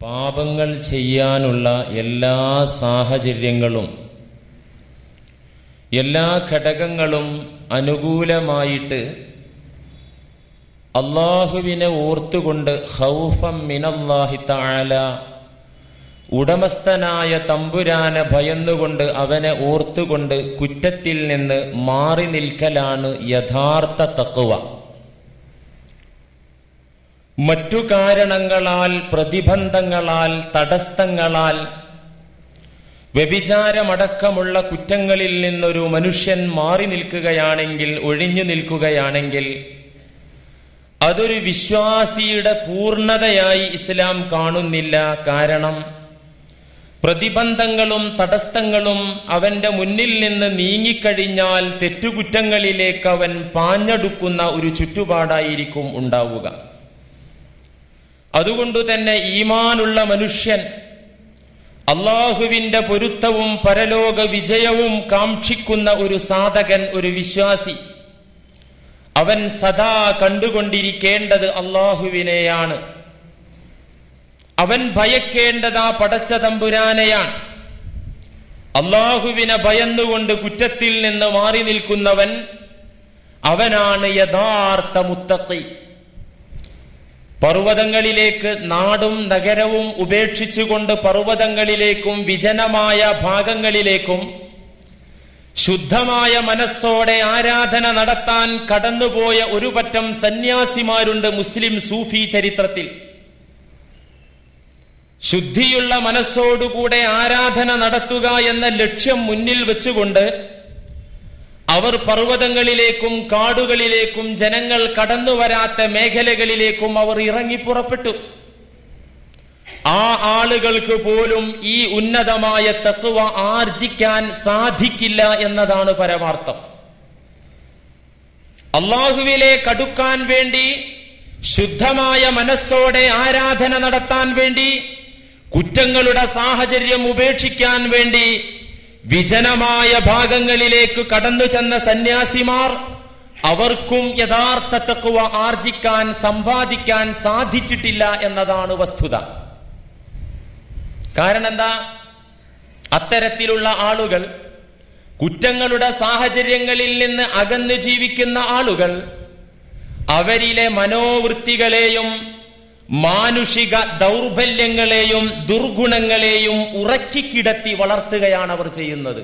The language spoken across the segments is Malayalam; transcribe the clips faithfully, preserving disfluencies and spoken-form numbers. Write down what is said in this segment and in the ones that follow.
പാപങ്ങൾ ചെയ്യാനുള്ള എല്ലാ സാഹചര്യങ്ങളും എല്ലാ ഘടകങ്ങളും അനുകൂലമായിട്ട് അല്ലാഹുവിനെ ഓർത്തുകൊണ്ട് ഖൗഫം മിനല്ലാഹി തആല ഉടമസ്ഥനായ തമ്പുരാനെ ഭയന്നുകൊണ്ട് അവനെ ഓർത്തുകൊണ്ട് കുറ്റത്തിൽ നിന്ന് മാറി നിൽക്കലാണ് യഥാർത്ഥ തഖ്വ. മറ്റു കാരണങ്ങളാൽ, പ്രതിബന്ധങ്ങളാൽ, തടസ്സങ്ങളാൽ, വ്യഭിചാരമടക്കമുള്ള കുറ്റങ്ങളിൽ നിന്നൊരു മനുഷ്യൻ മാറി നിൽക്കുകയാണെങ്കിൽ, ഒഴിഞ്ഞു നിൽക്കുകയാണെങ്കിൽ അതൊരു വിശ്വാസിയുടെ പൂർണ്ണതയായി ഇസ്ലാം കാണുന്നില്ല. കാരണം പ്രതിബന്ധങ്ങളും തടസ്സങ്ങളും അവന്റെ മുന്നിൽ നിന്ന് നീങ്ങിക്കഴിഞ്ഞാൽ തെറ്റുകുറ്റങ്ങളിലേക്ക് അവൻ പാഞ്ഞെടുക്കുന്ന ഒരു ചുറ്റുപാടായിരിക്കും ഉണ്ടാവുക. അതുകൊണ്ടു തന്നെ ഈമാനുള്ള മനുഷ്യൻ, അള്ളാഹുവിന്റെ പൊരുത്തവും പരലോക വിജയവും കാക്ഷിക്കുന്ന ഒരു സാധകൻ, ഒരു വിശ്വാസി, അവൻ സദാ കണ്ടുകൊണ്ടിരിക്കേണ്ടത് അള്ളാഹുവിനെയാണ്. അവൻ ഭയക്കേണ്ടത് ആ പടച്ച തമ്പുരാനെയാണ്. അള്ളാഹുവിനെ ഭയന്നുകൊണ്ട് കുറ്റത്തിൽ നിന്ന് മാറി നിൽക്കുന്നവൻ അവനാണ് യഥാർത്ഥ മുത്തഖി. പർവ്വതങ്ങളിലേക്ക്, നാടും നഗരവും ഉപേക്ഷിച്ചുകൊണ്ട് പർവ്വതങ്ങളിലേക്കും വിജനമായ ഭാഗങ്ങളിലേക്കും ശുദ്ധമായ മനസ്സോടെ ആരാധന നടത്താൻ കടന്നുപോയ ഒരു പറ്റം സന്യാസിമാരുണ്ട് മുസ്ലിം സൂഫി ചരിത്രത്തിൽ. ശുദ്ധിയുള്ള മനസ്സോടുകൂടെ ആരാധന നടത്തുക എന്ന ലക്ഷ്യം മുന്നിൽ വെച്ചുകൊണ്ട് അവർ പർവ്വതങ്ങളിലേക്കും കാടുകളിലേക്കും ജനങ്ങൾ കടന്നു വരാത്ത മേഖലകളിലേക്കും അവർ ഇറങ്ങി പുറപ്പെട്ടു. ആ ആളുകൾക്ക് പോലും ഈ ഉന്നതമായ തഖ്വ ആർജിക്കാൻ സാധിക്കില്ല എന്നതാണ് പരമാർത്ഥം. അല്ലാഹുവിലേക്ക് അടുക്കാൻ വേണ്ടി, ശുദ്ധമായ മനസ്സോടെ ആരാധന നടത്താൻ വേണ്ടി, കുറ്റങ്ങളുടെ സാഹചര്യം ഉപേക്ഷിക്കാൻ വേണ്ടി വിജനമായ ഭാഗങ്ങളിലേക്ക് കടന്നു ചെന്ന സന്യാസിമാർ, അവർക്കും യഥാർത്ഥ തഖ്വ ആർജിക്കാൻ, സമ്പാദിക്കാൻ സാധിച്ചിട്ടില്ല എന്നതാണ് വസ്തുത. കാരണം എന്താ? അത്തരത്തിലുള്ള ആളുകൾ, കുറ്റങ്ങളുടെ സാഹചര്യങ്ങളിൽ നിന്ന് അകന്നു ജീവിക്കുന്ന ആളുകൾ, അവരിലെ മനോവൃത്തികളെയും മാനുഷിക ദൗർബല്യങ്ങളെയും ദുർഗുണങ്ങളെയും ഉറക്കിക്കിടത്തി വളർത്തുകയാണ് അവർ ചെയ്യുന്നത്.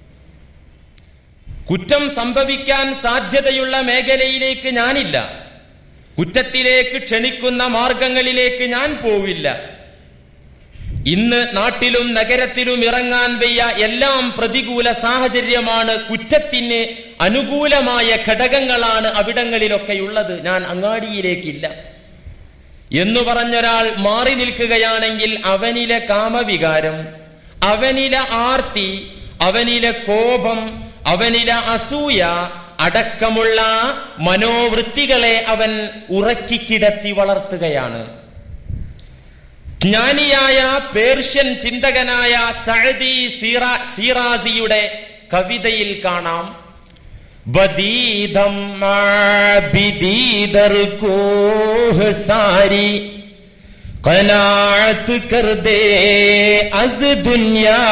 കുറ്റം സംഭവിക്കാൻ സാധ്യതയുള്ള മേഖലയിലേക്ക് ഞാനില്ല, കുറ്റത്തിലേക്ക് ക്ഷണിക്കുന്ന മാർഗങ്ങളിലേക്ക് ഞാൻ പോവില്ല. ഇന്ന് നാട്ടിലും നഗരത്തിലും ഇറങ്ങാൻ വയ്യ, എല്ലാം പ്രതികൂല സാഹചര്യമാണ്, കുറ്റത്തിന് അനുകൂലമായ ഘടകങ്ങളാണ് അവിടങ്ങളിലൊക്കെയുള്ളത്, ഞാൻ അങ്ങാടിയിലേക്കില്ല എന്നു പറഞ്ഞൊരാൾ മാറി നിൽക്കുകയാണെങ്കിൽ അവനിലെ കാമവികാരം, അവനിലെ ആർത്തി, അവനിലെ കോപം, അവനിലെ അസൂയ അടക്കമുള്ള മനോവൃത്തികളെ അവൻ ഉറക്കിക്കിടത്തി വളർത്തുകയാണ്. ജ്ഞാനിയായ പേർഷ്യൻ ചിന്തകനായ സഅദി ശീറാസിയുടെ കവിതയിൽ കാണാം, ബദീദം ആബിദീദർ കോഹ് സാരി ഖനാഅത്ത് കർ ദേ അസ് ദുനിയാ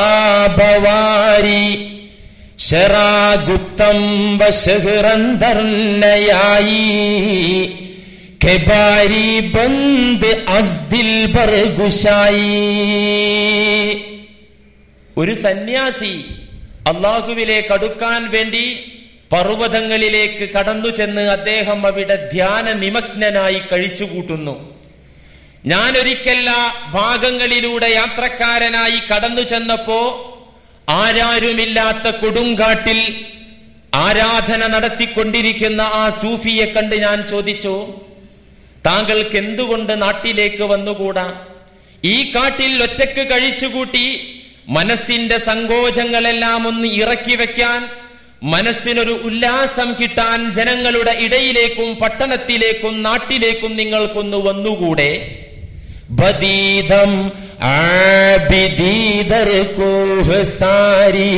ബവാരി ശറാഗുപ്തം വ ശഹ്റന്ദർ നയായി കെബാരി ബന്ദ് അസ് ദിൽ ബർ ഗുശായി. ഒരു സന്യാസി അല്ലാഹുവിലേക്ക് അടുക്കാൻ വേണ്ടി പർവ്വതങ്ങളിലേക്ക് കടന്നു ചെന്ന് അദ്ദേഹം അവിടെ ധ്യാന നിമഗ്നനായി കഴിച്ചുകൂട്ടുന്നു. ഞാൻ ഒരിക്കൽ ആ ഭാഗങ്ങളിലൂടെ യാത്രക്കാരനായി കടന്നു ചെന്നപ്പോ ആരാരുമില്ലാത്ത കൊടുങ്കാട്ടിൽ ആരാധന നടത്തിക്കൊണ്ടിരിക്കുന്ന ആ സൂഫിയെ കണ്ട് ഞാൻ ചോദിച്ചു, താങ്കൾക്ക് എന്തുകൊണ്ട് നാട്ടിലേക്ക് വന്നുകൂടാ? ഈ കാട്ടിൽ ഒറ്റയ്ക്ക് കഴിച്ചുകൂട്ടി മനസ്സിന്റെ സങ്കോചങ്ങളെല്ലാം ഒന്ന് ഇറക്കി വെക്കാൻ, മനസ്സിനൊരു ഉല്ലാസം കിട്ടാൻ ജനങ്ങളുടെ ഇടയിലേക്കും പട്ടണത്തിലേക്കും നാട്ടിലേക്കും നിങ്ങൾക്കൊന്ന് വന്നുകൂടെ? ബദീദം ആബിദീദർ കോഹ് സാരി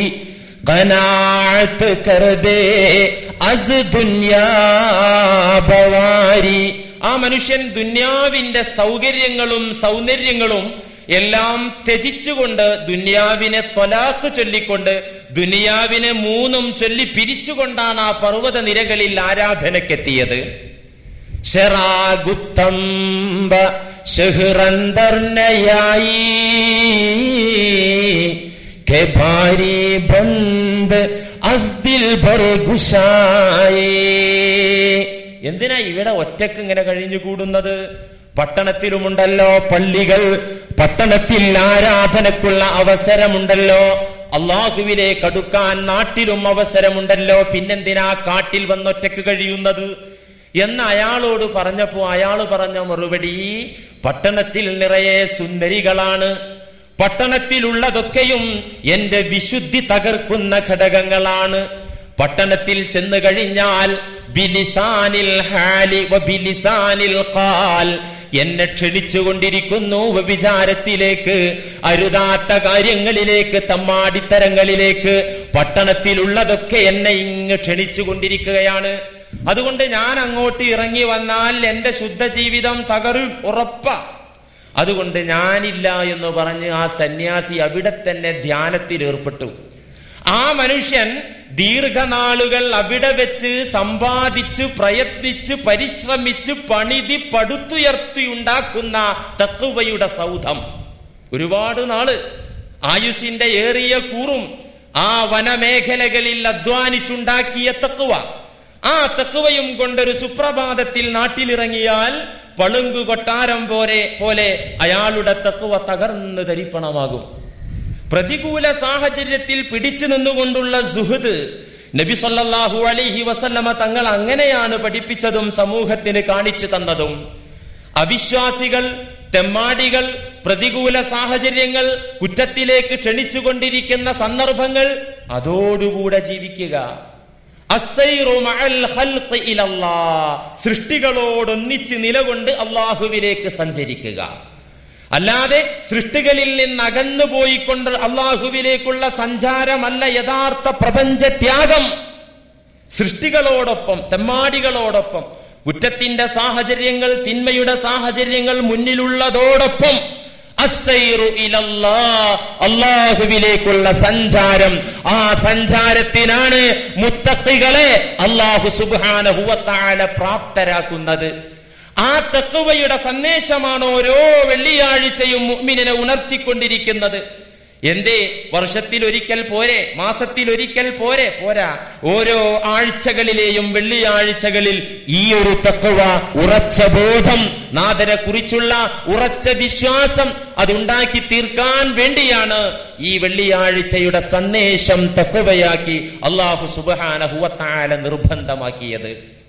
ഖനാഅത്ത് കർ ദേ അസ് ദുനിയാ ബവാരി. ആ മനുഷ്യൻ ദുന്യാവിന്റെ സൗകര്യങ്ങളും സൗന്ദര്യങ്ങളും എല്ലാം ത്യജിച്ചുകൊണ്ട് ദുന്യാവിനെ ത്വലാഖ് ചൊല്ലിക്കൊണ്ട് ദുനിയാവിനെ മൂന്നും ചൊല്ലി പിരിച്ചുകൊണ്ടാണ് ആ പർവ്വത നിരകളിൽ ആരാധനക്കെത്തിയത്. ശറാഗുത്തംബ ശഹ്റന്തർനയായി കെ ഭാരി ബന്ദ് അസ്ദിൽ ബർഗുശായി. എന്തിനാ ഇവിടെ ഒറ്റക്ക് ഇങ്ങനെ കഴിഞ്ഞു കൂടുന്നത്? പട്ടണത്തിലുമുണ്ടല്ലോ പള്ളികൾ, പട്ടണത്തിൽ ആരാധനക്കുള്ള അവസരമുണ്ടല്ലോ, അള്ളാഹുവിലേക്ക് അടുക്കാൻ നാട്ടിലും അവസരമുണ്ടല്ലോ, പിന്നെന്തിനാ കാട്ടിൽ വന്നൊറ്റക്ക് കഴിയുന്നത് എന്ന് അയാളോട് പറഞ്ഞപ്പോ അയാൾ പറഞ്ഞ മറുപടി, പട്ടണത്തിൽ നിറയെ സുന്ദരികളാണ്, പട്ടണത്തിലുള്ളതൊക്കെയും എന്റെ വിശുദ്ധി തകർക്കുന്ന ഘടകങ്ങളാണ്. പട്ടണത്തിൽ ചെന്ന് കഴിഞ്ഞാൽ ബിലിസാനിൽ ഹാലി വബിലിസാനിൽ ഖാൽ എന്നെ ക്ഷണിച്ചുകൊണ്ടിരിക്കുന്നു വ്യഭിചാരത്തിലേക്ക്, അരുതാത്ത കാര്യങ്ങളിലേക്ക്, തമ്മാടിത്തരങ്ങളിലേക്ക്. പട്ടണത്തിലുള്ളതൊക്കെ എന്നെ ഇങ്ങ് ക്ഷണിച്ചുകൊണ്ടിരിക്കുകയാണ്. അതുകൊണ്ട് ഞാൻ അങ്ങോട്ട് ഇറങ്ങി വന്നാൽ എന്റെ ശുദ്ധജീവിതം തകരും, ഉറപ്പ. അതുകൊണ്ട് ഞാനില്ല എന്ന് പറഞ്ഞ് ആ സന്യാസി അവിടെ തന്നെ ധ്യാനത്തിൽ ഏർപ്പെട്ടു. ആ മനുഷ്യൻ ദീർഘനാളുകൾ അവിടെ വെച്ച് സമ്പാദിച്ച് പ്രയത്നിച്ച് പരിശ്രമിച്ച് പണിതി പടുത്തുയർത്തിയുണ്ടാക്കുന്ന തഖ്വയുടെ സൗധം, ഒരുപാട് നാള് ആയുസിന്റെ ഏറിയ കൂറും ആ വനമേഖലകളിൽ അധ്വാനിച്ചുണ്ടാക്കിയ തഖ്വ, ആ തഖ്വയും കൊണ്ടൊരു സുപ്രഭാതത്തിൽ നാട്ടിലിറങ്ങിയാൽ പളുങ്കു കൊട്ടാരം പോലെ പോലെ അയാളുടെ തഖ്വ തകർന്ന് തരിപ്പണമാകും. പ്രതികൂല സാഹചര്യത്തിൽ പിടിച്ചു നിന്നുകൊണ്ടുള്ള സുഹൃദ് നബി സല്ലല്ലാഹു അലൈഹി വസല്ലമ തങ്ങൾ അങ്ങനെയാണ് പഠിപ്പിച്ചതും സമൂഹത്തിന് കാണിച്ചു തന്നതും. അവിശ്വാസികൾ, തെമ്മാടികൾ, പ്രതികൂല സാഹചര്യങ്ങൾ, കുറ്റത്തിലേക്ക് ക്ഷണിച്ചുകൊണ്ടിരിക്കുന്ന സന്ദർഭങ്ങൾ, അതോടുകൂടെ ജീവിക്കുക. സൃഷ്ടികളോടൊന്നിച്ച് നിലകൊണ്ട് അള്ളാഹുവിലേക്ക് സഞ്ചരിക്കുക. അല്ലാതെ സൃഷ്ടികളിൽ നിന്ന് അകന്നു പോയിക്കൊണ്ട് അള്ളാഹുവിലേക്കുള്ള സഞ്ചാരമല്ല യഥാർത്ഥ പ്രപഞ്ച ത്യാഗം. സൃഷ്ടികളോടൊപ്പം, തെമ്മാടികളോടൊപ്പം, കുറ്റത്തിന്റെ സാഹചര്യങ്ങൾ, തിന്മയുടെ സാഹചര്യങ്ങൾ മുന്നിലുള്ളതോടൊപ്പം അള്ളാഹുവിലേക്കുള്ള സഞ്ചാരം. ആ സഞ്ചാരത്തിനാണ് മുത്തഖികളെ അള്ളാഹു സുബ്ഹാനഹു വ തആല പ്രാപ്തരാക്കുന്നത്. ആ തഖ്വയുടെ സന്ദേശമാണ് ഓരോ വെള്ളിയാഴ്ചയും മുഅ്മിനിനെ ഉണർത്തിക്കൊണ്ടിരിക്കുന്നത്. എന്തേ വർഷത്തിൽ ഒരിക്കൽ പോരെ, മാസത്തിൽ ഒരിക്കൽ പോരെ, പോരാ, ഓരോ ആഴ്ചകളിലെയും വെള്ളിയാഴ്ചകളിൽ ഈ ഒരു തഖ്വ, ഉറച്ച ബോധം, നാഥനെ കുറിച്ചുള്ള ഉറച്ച വിശ്വാസം അതുണ്ടാക്കി തീർക്കാൻ വേണ്ടിയാണ് ഈ വെള്ളിയാഴ്ചയുടെ സന്ദേശം തഖ്വയാക്കി അല്ലാഹു സുബ്ഹാനഹു വ തആല നിർബന്ധമാക്കിയത്.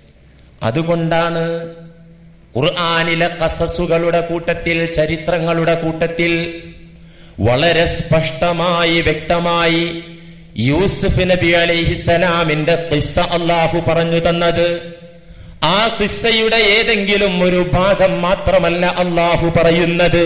അതുകൊണ്ടാണ് ഖുർആനിലെ ഖസസുകളുടെ കൂട്ടത്തിൽ, ചരിത്രങ്ങളുടെ കൂട്ടത്തിൽ വളരെ സ്പഷ്ടമായി വ്യക്തമായി യൂസുഫ് നബി അലൈഹിസ്സലാമിന്റെ ഖിസ്സ അല്ലാഹു പറഞ്ഞു തന്നത്. ആ ഖിസ്സയുടെ ഏതെങ്കിലും ഒരു ഭാഗം മാത്രമല്ല അല്ലാഹു പറയുന്നത്,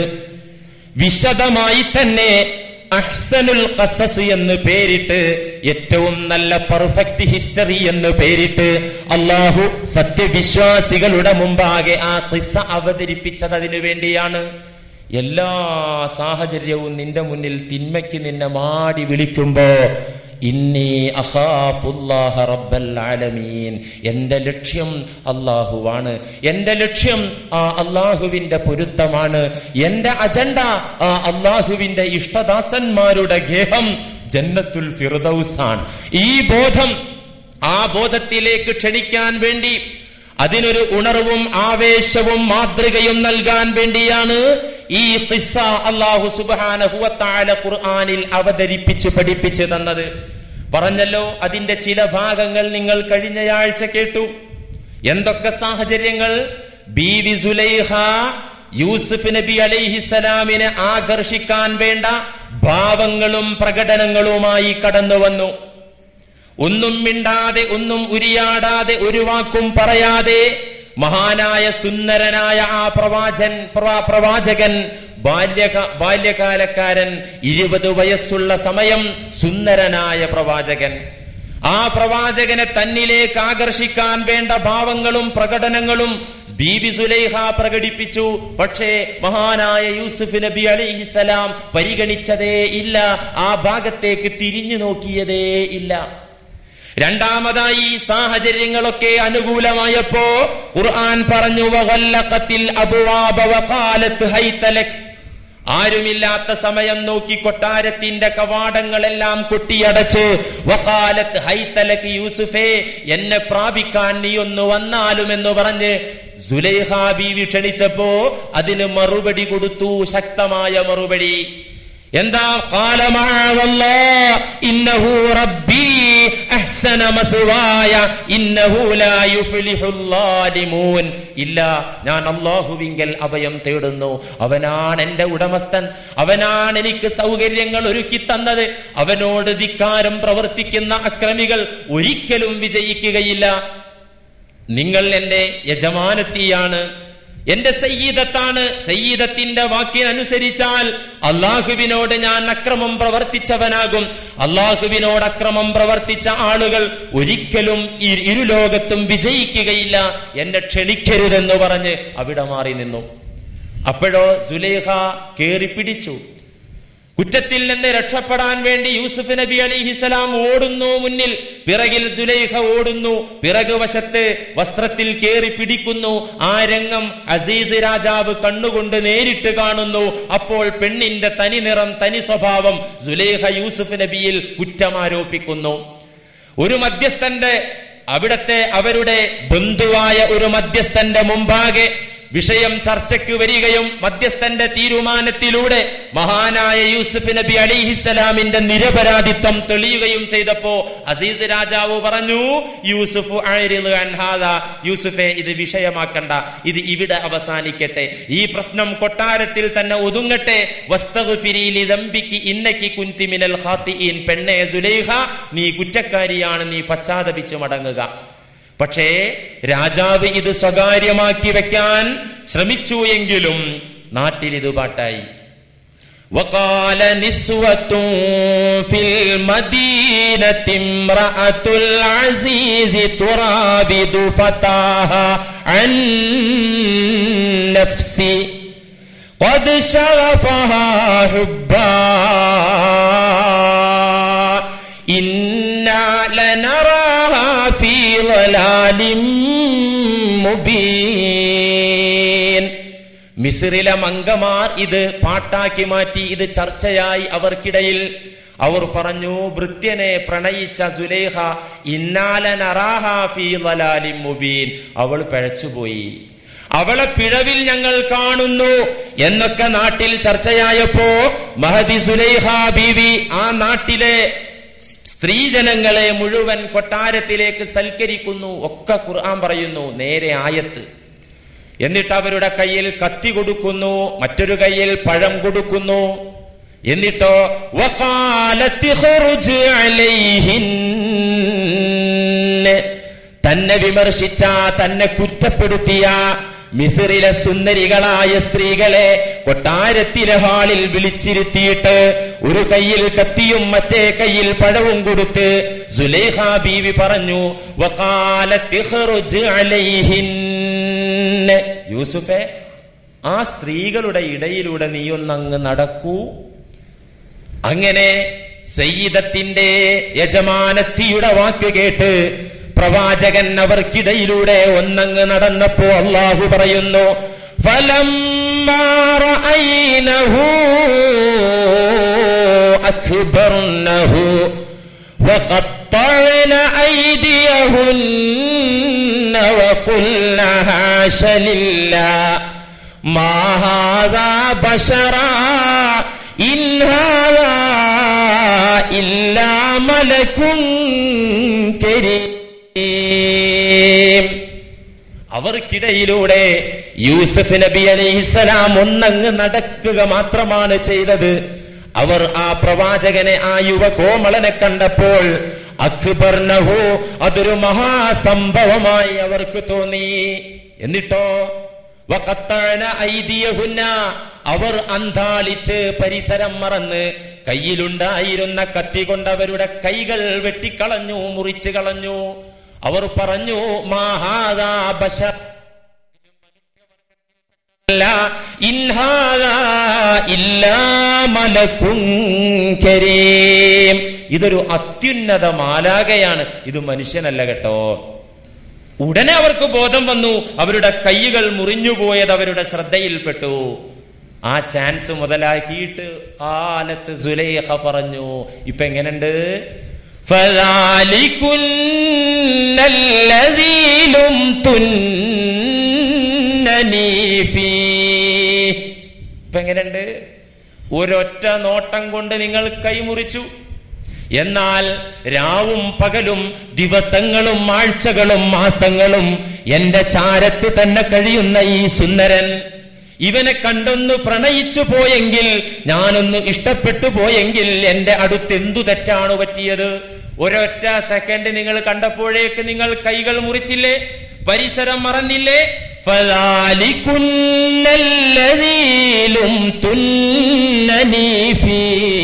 വിശദമായി തന്നെ അഹ്സനുൽ ഖസസ് എന്ന് പേരിട്ട്, ഏറ്റവും നല്ല പെർഫെക്റ്റ് ഹിസ്റ്ററി എന്ന് പേരിട്ട് അല്ലാഹു സത്യവിശ്വാസികളുടെ മുമ്പാകെ ആ ഖിസ്സ അവതരിപ്പിച്ചത് അതിനു വേണ്ടിയാണ്. എല്ലാ സാഹചര്യവും നിന്റെ മുന്നിൽ തിന്മയ്ക്ക് നിന്നെ മാടി വിളിക്കുമ്പോ ഇന്നി അഖാഫുല്ലാഹ റബ്ബൽ ആലമീൻ, എന്റെ ലക്ഷ്യം അല്ലാഹുവാണ്, എന്റെ ലക്ഷ്യം ആ അല്ലാഹുവിന്റെ പൊരുത്തമാണ്, എന്റെ അജണ്ട ആ അല്ലാഹുവിന്റെ ഇഷ്ടദാസന്മാരുടെ ഗേഹം ജന്നത്തുൽ ഫിർദൗസാണ്. ഈ ബോധം, ആ ബോധത്തിലേക്ക് ക്ഷണിക്കാൻ വേണ്ടി, അതിനൊരു ഉണർവും ആവേശവും മാതൃകയും നൽകാൻ വേണ്ടിയാണ് ഈ ഖിസ്സ അല്ലാഹു സുബ്ഹാനഹു വ തആല ഖുർആനിൽ അവതരിപ്പിച്ച് പഠിപ്പിച്ചു തന്നത്. പറഞ്ഞല്ലോ, അതിന്റെ ചില ഭാഗങ്ങൾ നിങ്ങൾ കഴിഞ്ഞയാഴ്ച കേട്ടു. എന്തൊക്കെ സാഹചര്യങ്ങൾ? ബീവി സുലൈഖ യൂസുഫ് നബി അലൈഹിസ്സലാമിനെ ആകർഷിക്കാൻ വേണ്ട ഭാവങ്ങളും പ്രകടനങ്ങളുമായി കടന്നു വന്നു. ഒന്നും മിണ്ടാതെ, ഒന്നും ഉരിയാടാതെ, ഒരു വാക്കും പറയാതെ മഹാനായ സുന്ദരനായ ആ പ്രവാചൻ പ്രവാചകൻ ബാല്യക ബാല്യകാലക്കാരൻ, ഇരുപത് വയസ്സുള്ള സമയം സുന്ദരനായ പ്രവാചകൻ, ആ പ്രവാചകനെ തന്നിലേക്ക് ആകർഷിക്കാൻ വേണ്ട ഭാവങ്ങളും പ്രകടനങ്ങളും ബീബി സുലൈഹ പ്രകടിപ്പിച്ചു. പക്ഷേ മഹാനായ യൂസുഫ് നബി അലൈഹിസ്സലാം പരിഗണിച്ചതേ ഇല്ല, ആ ഭാഗത്തേക്ക് തിരിഞ്ഞു നോക്കിയതേ ഇല്ല. രണ്ടാമതായി സാഹചര്യങ്ങളൊക്കെ അനുകൂലമായപ്പോ ഖുർആൻ പറഞ്ഞു വഗല്ലഖത്തിൽ അബ്വാബ വഖാലത് ഹൈതലക്. ആരുമില്ലാത്ത സമയം നോക്കി കൊട്ടാരത്തിന്റെ കവാടങ്ങളെല്ലാം കൊട്ടിയടച്ച് വഖാലത് ഹൈതലക്, യൂസുഫേ എന്നെ പ്രാപിക്കാൻ നീ ഒന്ന് വന്നാലും എന്ന് പറഞ്ഞ് സുലൈഖ ബീവി ക്ഷണിച്ചപ്പോ അതിന് മറുപടി കൊടുത്തു, ശക്തമായ മറുപടി. എന്താ? ഖാല മഅവല്ലാഹ് ഇന്നഹു റബ്ബി അഹ്സന മസ്വായ ഇന്നഹു ലാ യുഫ്ലിഹുൽ ളാലിമൂൻ. ഇല്ല, ഞാൻ അല്ലാഹുവിങ്കൽ അഭയം തേടുന്നു. അവനാണ് എന്റെ ഉടമസ്ഥൻ, അവനാണ് എനിക്ക് സൗകര്യങ്ങൾ ഒരുക്കി തന്നത്. അവനോട് ധിക്കാരം പ്രവർത്തിക്കുന്ന അക്രമികൾ ഒരിക്കലും വിജയിക്കുകയില്ല. നിങ്ങൾ എന്റെ യജമാനത്തിയാണ്, എന്റെ സയ്യിദത്താണ്. സയ്യിദത്തിന്റെ വാക്കിനനുസരിച്ചാൽ അള്ളാഹുവിനോട് ഞാൻ അക്രമം പ്രവർത്തിച്ചവനാകും. അള്ളാഹുവിനോട് അക്രമം പ്രവർത്തിച്ച ആളുകൾ ഒരിക്കലും ഇരുലോകത്തും വിജയിക്കുകയില്ല. എന്നെ ക്ഷണിക്കരുതെന്ന് പറഞ്ഞ് അവിടെ മാറി നിന്നു. അപ്പോഴോ സുലൈഖ കേറി പിടിച്ചു. കുറ്റത്തിൽ നിന്ന് രക്ഷപ്പെടാൻ വേണ്ടി യൂസുഫ് നബി അലൈഹിസ്സലാം ഓടുന്നു മുന്നിൽ, പിറകിൽ സുലൈഖ ഓടുന്നു. പിറകു വശത്ത് വസ്ത്രത്തിൽ കേറി പിടിക്കുന്നു. ആ രംഗം അസീസ് രാജാവ് കണ്ണുകൊണ്ട് നേരിട്ട് കാണുന്നു. അപ്പോൾ പെണ്ണിന്റെ തനി നിറം, തനി സ്വഭാവം സുലൈഖ യൂസുഫ് നബിയിൽ കുറ്റമാരോപിക്കുന്നു. ഒരു മധ്യസ്ഥന്റെ, അവിടത്തെ അവരുടെ ബന്ധുവായ ഒരു മധ്യസ്ഥന്റെ മുമ്പാകെ വിഷയം ചർച്ചയ്ക്ക് വരികയും മധ്യസ്ഥന്റെ തീരുമാനത്തിലൂടെ മഹാനായ യൂസുഫ് നബി അലൈഹിസ്സലാമിന്റെ നിരപരാധിത്വം തെളിയുകയും ചെയ്തപ്പോ അസീസ് രാജാവ് പറഞ്ഞു, യൂസുഫ് അഅ്രിദ് അൻ ഹാദാ, യൂസുഫെ ഇത് വിഷയമാക്കണ്ട, ഇത് ഇവിടെ അവസാനിക്കട്ടെ, ഈ പ്രശ്നം കൊട്ടാരത്തിൽ തന്നെ ഒതുങ്ങട്ടെ. വസ്തഗ്ഫിരി ലിദംബികി ഇന്നകി കുൻതി മിനൽ ഖാതിഈൻ. പെണ്ണേ സുലൈഖ, നീ കുറ്റക്കാരിയാണ്, നീ പശ്ചാത്തപിച്ചു മടങ്ങുക. പക്ഷേ രാജാവ് ഇത് സ്വകാര്യമാക്കി വെക്കാൻ ശ്രമിച്ചു എങ്കിലും നാട്ടിൽ ഇത് പാട്ടായി. വഖാല നിസ്വത്തുൻ ഫിൽ മദീനത്തി ഇംറഅത്തുൽ അസീസ് തുറാബിദു ഫതാഹ അൻ നഫ്സി ഖദ് ശഗഫഹാ ഹുബ്ബാ ഇന്നാ ലനറാഹാ ഫീ ളലാലിൻ മുബീൻ. മിസ്രിലെ മംഗമാർ ഇത് പാട്ടാക്കി മാറ്റി. ഇത് ചർച്ചയായി അവർക്കിടയിൽ. അവർ പറഞ്ഞു, ഭൃത്യനെ പ്രണയിച്ച സുലൈഖ ഇന്നാ ലനറാഹാ ഫീ ളലാലിൻ മുബീൻ, അവൾ പിഴച്ചുപോയി, അവളെ പിഴവിൽ ഞങ്ങൾ കാണുന്നു എന്നൊക്കെ നാട്ടിൽ ചർച്ചയായപ്പോ മഹദി സുലൈഖ ബീവി ആ നാട്ടിലെ സ്ത്രീജനങ്ങളെ മുഴുവൻ കൊട്ടാരത്തിലേക്ക് സൽക്കരിക്കുന്നു. ഒക്കെ ഖുർആൻ പറയുന്നു, നേരെ ആയത്ത്. എന്നിട്ട് അവരുടെ കയ്യിൽ കത്തി കൊടുക്കുന്നു, മറ്റൊരു കയ്യിൽ പഴം കൊടുക്കുന്നു. എന്നിട്ടോ വഖാലത്തി ഖുർജ് അലൈഹിൻ, തന്നെ വിമർശിച്ച, തന്നെ കുറ്റപ്പെടുത്തിയ മിസ്രിലെ സുന്ദരികളായ സ്ത്രീകളെ കൊട്ടാരത്തിലെ ഹാളിൽ വിളിച്ചിരുത്തിയിട്ട് ഒരു കയ്യിൽ കത്തിയും മറ്റേ കയ്യിൽ പഴവും കൊടുത്ത് സുലൈഖ ബീവി പറഞ്ഞു, വഖാലത്തി ഖുർജ് അലൈഹിൻ, യൂസുഫേ ആ സ്ത്രീകളുടെ ഇടയിലൂടെ നീയൊന്നങ്ങ് നടക്കൂ. അങ്ങനെ സയ്യിദത്തിന്റെ യജമാനത്തിയുടെ വാക്ക് കേട്ട് പ്രവാചകൻ അവർക്കിടയിലൂടെ ഒന്നങ്ങ് നടന്നപ്പോ അല്ലാഹു പറയുന്നു, ഫലമ്മാ റഅയ്നഹു അക്ബർനഹു വഖത്തഅന അയ്ദിയഹുന്ന വഖുൽന ഹാശ ലില്ലാഹ് മാ ഹാദാ ബശറാ ഇൻ ഹാദാ ഇല്ലാ മലകുൻ കരീം. അവർക്കിടയിലൂടെ യൂസുഫ് നബി അലൈഹിസ്സലാം ഒന്നങ്ങ് നടക്കുക മാത്രമാണ് ചെയ്തത്. അവർ ആ പ്രവാചകനെ, ആ യുവകോമളനെ കണ്ടപ്പോൾ അക്ബർനഹു, അതൊരു മഹാസംഭവമായി അവർക്ക് തോന്നി. എന്നിട്ടോ വഖത്തഅന ഐദിയഹുന്ന, അവർ അന്താളിച്ച് പരിസരം മറന്ന് കയ്യിലുണ്ടായിരുന്ന കത്തി കൊണ്ട് അവരുടെ കൈകൾ വെട്ടിക്കളഞ്ഞു, മുറിച്ചു കളഞ്ഞു. അവർ പറഞ്ഞു, മാ ഹാദാ ബശർ, ഇൻ ഹാദാ ഇല്ലാ മലകുൻ കരീം. ഇതൊരു അത്യുന്നത മാലാഖയാണ്, ഇത് മനുഷ്യനല്ല കേട്ടോ. ഉടനെ അവർക്ക് ബോധം വന്നു. അവരുടെ കൈകൾ മുറിഞ്ഞുപോയത് അവരുടെ ശ്രദ്ധയിൽപ്പെട്ടു. ആ ചാൻസ് മുതലാക്കിയിട്ട് ആലത്ത് സുലൈഖ പറഞ്ഞു, ഇപ്പൊ എങ്ങനെയുണ്ട്? ഫദാലികുന്നല്ലദീ ലുംതുന്നനീ ഫീ. ഇപ്പൊ എങ്ങനെയുണ്ട്? ഒരൊറ്റ നോട്ടം കൊണ്ട് നിങ്ങൾ കൈമുറിച്ചു. എന്നാൽ രാവും പകലും ദിവസങ്ങളും ആഴ്ചകളും മാസങ്ങളും എന്റെ ചാരത്ത് തന്നെ കഴിയുന്ന ഈ സുന്ദരൻ, ഇവനെ കണ്ടൊന്ന് പ്രണയിച്ചു പോയെങ്കിൽ, ഞാനൊന്ന് ഇഷ്ടപ്പെട്ടു പോയെങ്കിൽ എന്റെ അടുത്ത് എന്തു തെറ്റാണ് പറ്റിയത്? ഒരൊറ്റ സെക്കൻഡ് നിങ്ങൾ കണ്ടപ്പോഴേക്ക് നിങ്ങൾ കൈകൾ മുറിച്ചില്ലേ? പരിസരം മറന്നില്ലേ? ഫദാലികുന്നല്ലദീ ലുംതുന്നനീ ഫീ.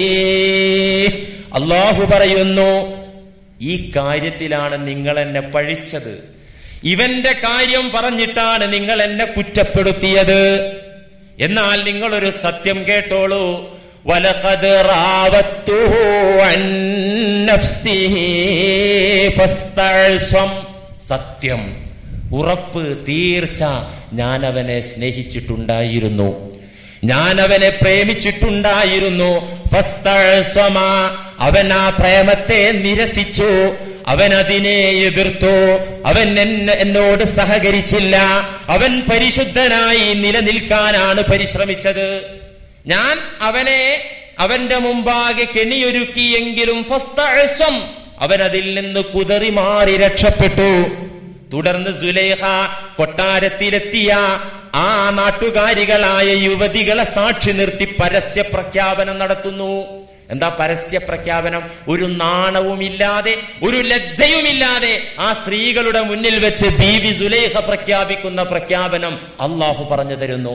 അല്ലാഹു പറയുന്നു, ഈ കാര്യത്തിലാണ് നിങ്ങൾ എന്നെ പഴിച്ചത്, ഇവന്റെ കാര്യം പറഞ്ഞിട്ടാണ് നിങ്ങൾ എന്നെ കുറ്റപ്പെടുത്തിയത്. എന്നാൽ നിങ്ങളൊരു സത്യം കേട്ടോളൂ. വലഖദ് റാവത്തുഹു അൻ നഫ്സിഹി ഫസ്തഅ്സം. സത്യം, ഉറപ്പ്, തീർച്ച, ഞാൻ അവനെ സ്നേഹിച്ചിട്ടുണ്ടായിരുന്നു, ഞാൻ അവനെ പ്രേമിച്ചിട്ടുണ്ടായിരുന്നു. ഫസ്തഅ്സമ, അവൻ ആ പ്രേമത്തെ നിരസിച്ചു, അവൻ അതിനെ എതിർത്തു, അവൻ എന്നോട് സഹകരിച്ചില്ല, അവൻ പരിശുദ്ധനായി നിലനിൽക്കാനാണ് പരിശ്രമിച്ചത്. ഞാൻ അവനെ അവന്റെ മുമ്പാകെ കെണിയൊരുക്കിയെങ്കിലും ഫസ്തഅ്സം, അവൻ അതിൽ നിന്ന് കുതറി മാറി രക്ഷപ്പെട്ടു. തുടർന്ന് സുലൈഖ കൊട്ടാരത്തിലെത്തിയ ആ നാട്ടുകാരികളായ യുവതികളെ സാക്ഷി നിർത്തി പരസ്യ പ്രഖ്യാപനം നടത്തുന്നു. എന്താ പരസ്യ പ്രഖ്യാപനം? ഒരു നാണവുമില്ലാതെ, ഒരു ലജ്ജയുമില്ലാതെ ആ സ്ത്രീകളുടെ മുന്നിൽ വെച്ച് ബീവി സുലൈഖ പ്രഖ്യാപിക്കുന്ന പ്രഖ്യാപനം അല്ലാഹു പറഞ്ഞു തരുന്നു.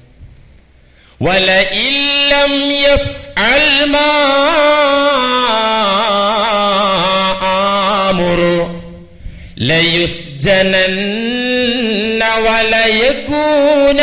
വലഇൻ ലം യഫ്അൽ മാ ആമുറു ലയുസ്ജനന്ന വലയകൂന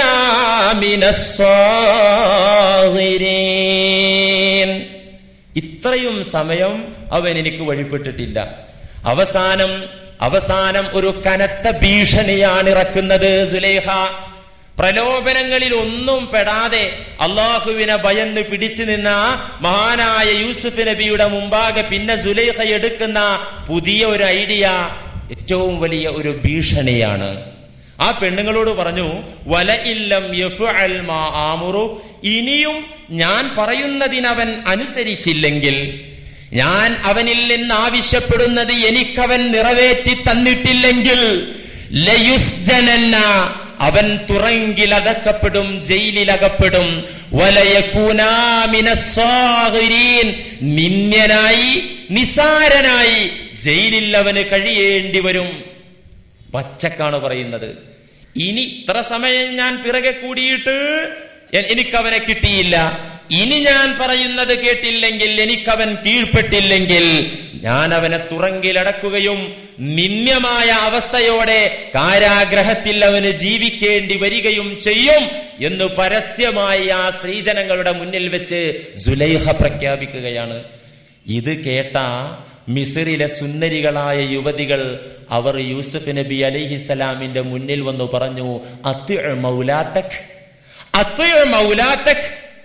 മിനസ്സാഗിരീൻ. ഇത്രയും സമയം അവൻ എനിക്ക് വഴിപ്പെട്ടിട്ടില്ല. അവസാനം അവസാനം ഒരു കനത്ത ഭീഷണിയാണ് ഇറക്കുന്നത് സുലൈഖ. പ്രലോഭനങ്ങളിൽ ഒന്നും പെടാതെ അള്ളാഹുവിനെ ഭയന്ന് പിടിച്ചു നിന്ന മഹാനായ യൂസുഫ് നബിയുടെ മുമ്പാകെ പിന്നെ സുലൈഖ എടുക്കുന്ന പുതിയ ഒരു ഐഡിയ ഏറ്റവും വലിയ ഒരു ഭീഷണിയാണ്. ആ പെണ്ണുങ്ങളോട് പറഞ്ഞു, വലഇല്ലം യഫ്അൽ മാ ആമുറു, ഇനിയും ഞാൻ പറയുന്നതിനവൻ അനുസരിച്ചില്ലെങ്കിൽ, ഞാൻ അവനിൽ നിന്ന് ആവശ്യപ്പെടുന്നത് എനിക്കവൻ നിറവേറ്റി തന്നിട്ടില്ലെങ്കിൽ, ലയുസ്ജനന്ന, അവൻ തുറങ്കിലകപ്പെടും, ജയിലിലകപ്പെടും. വലയകൂനാ മിനസ്സാഗിരീൻ, നിന്ദ്യനായി, നിസാരനായി ജയിലിൽ അവന് കഴിയേണ്ടി വരും. പച്ചക്കാണ് പറയുന്നത്. ഇനി ഇത്ര സമയം ഞാൻ പിറകെ കൂടിയിട്ട് എനിക്കവനെ കിട്ടിയില്ല, ഇനി ഞാൻ പറയുന്നത് കേട്ടില്ലെങ്കിൽ, എനിക്കവൻ കീഴ്പ്പെട്ടില്ലെങ്കിൽ ഞാൻ അവനെ തുറങ്കിലടക്കുകയും നിന്ദ്യമായ അവസ്ഥയോടെ കാരാഗ്രഹത്തിൽ അവന് ജീവിക്കേണ്ടി വരികയും ചെയ്യും എന്ന് പരസ്യമായി ആ സ്ത്രീജനങ്ങളുടെ മുന്നിൽ വെച്ച് സുലൈഖ പ്രഖ്യാപിക്കുകയാണ്. ഇത് കേട്ട മിസ്രിലെ സുന്ദരികളായ യുവതികൾ അവർ യൂസുഫ് നബി അലൈഹിസ്സലാമിന്റെ മുന്നിൽ വന്നു പറഞ്ഞു, അത്ഇ മൗലാതക്, അത്ഇ മൗലാതക്,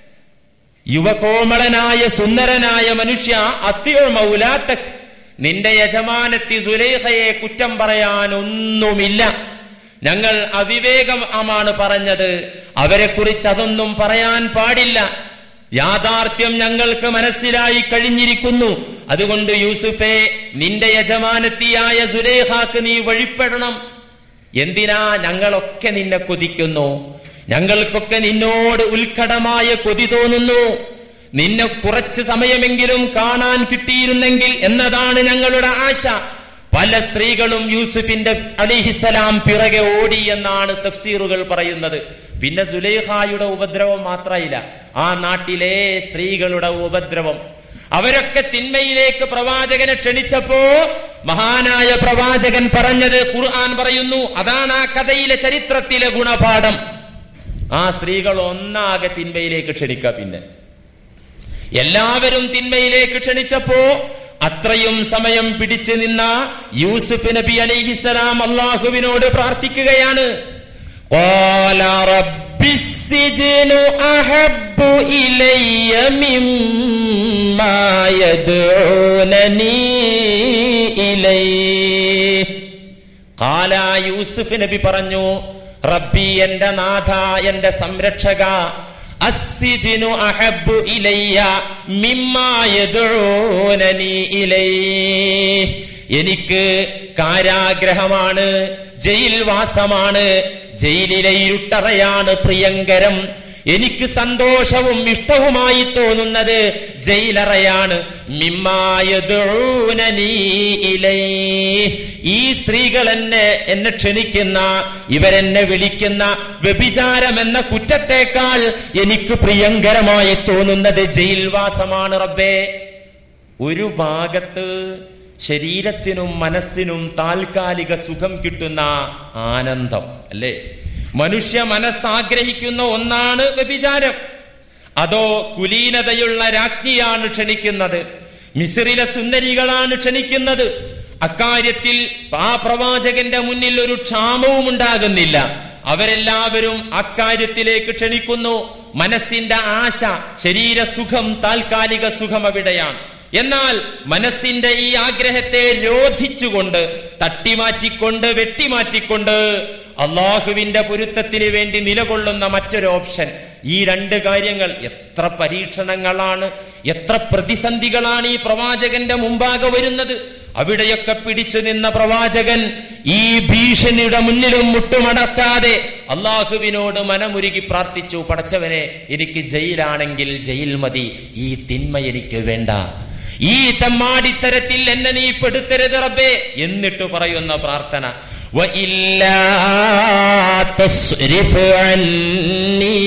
യുവകോമളനായ സുന്ദരനായ മനുഷ്യ, അത്ഇ മൗലാതക്, നിന്റെ യജമാനത്തി സുലൈഖയെ കുറ്റം പറയാൻ ഒന്നുമില്ല. ഞങ്ങൾ അവിവേകമാണ് പറഞ്ഞത്, അവരെ കുറിച്ച് അതൊന്നും പറയാൻ പാടില്ല. യാഥാർത്ഥ്യം ഞങ്ങൾക്ക് മനസ്സിലായി കഴിഞ്ഞിരിക്കുന്നു. അതുകൊണ്ട് യൂസുഫേ, നിന്റെ യജമാനത്തിയായ സുലൈഖാക്ക് നീ വഴിപ്പെടണം. എന്തിനാ? ഞങ്ങളൊക്കെ നിന്നെ കൊതിക്കുന്നു, ഞങ്ങൾക്കൊക്കെ നിന്നോട് ഉത്കടമായ കൊതി തോന്നുന്നു. നിന്നെ കുറച്ച് സമയമെങ്കിലും കാണാൻ കിട്ടിയിരുന്നെങ്കിൽ എന്നതാണ് ഞങ്ങളുടെ ആശ. പല സ്ത്രീകളും യൂസുഫിന്റെ അലൈഹിസ്സലാം പിറകെ ഓടി എന്നാണ് തഫ്സീറുകൾ പറയുന്നത്. പിന്നെ സുലൈഖായുടെ ഉപദ്രവം മാത്രമില്ല, ആ നാട്ടിലെ സ്ത്രീകളുടെ ഉപദ്രവം. അവരൊക്കെ തിന്മയിലേക്ക് പ്രവാചകനെ ക്ഷണിച്ചപ്പോ മഹാനായ പ്രവാചകൻ പറഞ്ഞത് ഖുർആൻ പറയുന്നു, അതാണ് ആ കഥയിലെ ചരിത്രത്തിലെ ഗുണപാഠം. ആ സ്ത്രീകൾ ഒന്നാകെ തിന്മയിലേക്ക് ക്ഷണിക്കുക. പിന്നെ എല്ലാവരും തിന്മയിലേക്ക് ക്ഷണിച്ചപ്പോ അത്രയും സമയം പിടിച്ചു നിന്ന യൂസുഫ് നബി അലൈഹിസ്സലാം അല്ലാഹുവിനോട് പ്രാർത്ഥിക്കുകയാണ്. ഖാല റബ്ബിസ്സിജ്നു അഹബ്ബു ഇലയ്യ മിമ്മാ യദ്ഊനനി ഇലൈഹി. ഖാല യൂസുഫ് നബി പറഞ്ഞു, റബ്ബി എന്റെ നാഥ, എന്റെ സംരക്ഷക, അസ്സിജ്നു അഹബ്ബു ഇലയ്യ മിമ്മാ യദ്ഊനനി ഇലൈഹി. എനിക്ക് കാരാഗ്രഹമാണ്, ജയിൽവാസമാണ്, ജയിലിലെ ഇരുട്ടറയാണ് പ്രിയങ്കരം. എനിക്ക് സന്തോഷവും ഇഷ്ടവുമായി തോന്നുന്നത് ജയിലറയാണ്. മിമ്മാ യദ്ഊനനി ഇലൈഹി. ഈ സ്ത്രീകൾ എന്നെ എന്നെ ക്ഷണിക്കുന്ന, ഇവരെന്നെ വിളിക്കുന്ന വ്യഭിചാരം എന്ന കുറ്റത്തേക്കാൾ എനിക്ക് പ്രിയങ്കരമായി തോന്നുന്നത് ജയിൽവാസമാണ് റബ്ബേ. ഒരു ഭാഗത്ത് ശരീരത്തിനും മനസ്സിനും താൽക്കാലിക സുഖം കിട്ടുന്ന ആനന്ദം അല്ലേ, മനുഷ്യ മനസ്സാഗ്രഹിക്കുന്ന ഒന്നാണ് വ്യഭിചാരം. അതോ കുലീനതയുള്ള രാജ്ഞിയാണ് ക്ഷണിക്കുന്നത്, മിസ്രിലെ സുന്ദരികളാണ് ക്ഷണിക്കുന്നത്. അക്കാര്യത്തിൽ ആ പ്രവാചകന്റെ മുന്നിൽ ഒരു ക്ഷാമവും ഉണ്ടാകുന്നില്ല. അവരെല്ലാവരും അക്കാര്യത്തിലേക്ക് ക്ഷണിക്കുന്നു. മനസ്സിന്റെ ആശ, ശരീര സുഖം, താൽക്കാലിക സുഖം അവിടെയാണ്. എന്നാൽ മനസ്സിന്റെ ഈ ആഗ്രഹത്തെ രോധിച്ചുകൊണ്ട്, തട്ടിമാറ്റിക്കൊണ്ട്, വെട്ടിമാറ്റിക്കൊണ്ട് അള്ളാഹുവിന്റെ പൊരുത്തത്തിന് വേണ്ടി നിലകൊള്ളുന്ന മറ്റൊരു ഓപ്ഷൻ. ഈ രണ്ട് കാര്യങ്ങൾ, എത്ര പരീക്ഷണങ്ങളാണ്, എത്ര പ്രതിസന്ധികളാണ് ഈ പ്രവാചകന്റെ മുമ്പാകെ വരുന്നത്. അവിടെയൊക്കെ പിടിച്ചു നിന്ന പ്രവാചകൻ ഈ ഭീഷണിയുടെ മുന്നിലും മുട്ടുമടക്കാതെ അള്ളാഹുവിനോട് മനമുരുകി പ്രാർത്ഥിച്ചു, പടച്ചവനെ, എനിക്ക് ജയിലാണെങ്കിൽ ജയിൽ മതി, ഈ തിന്മ എനിക്ക് വേണ്ട, ഈ തെമ്മാടിത്തരത്തിൽ എന്നെ നീ പെടുത്തരുത് റബ്ബേ. എന്നിട്ട് പറയുന്ന പ്രാർത്ഥന, وَإِلَّا تَصْرِفْ عَنِّي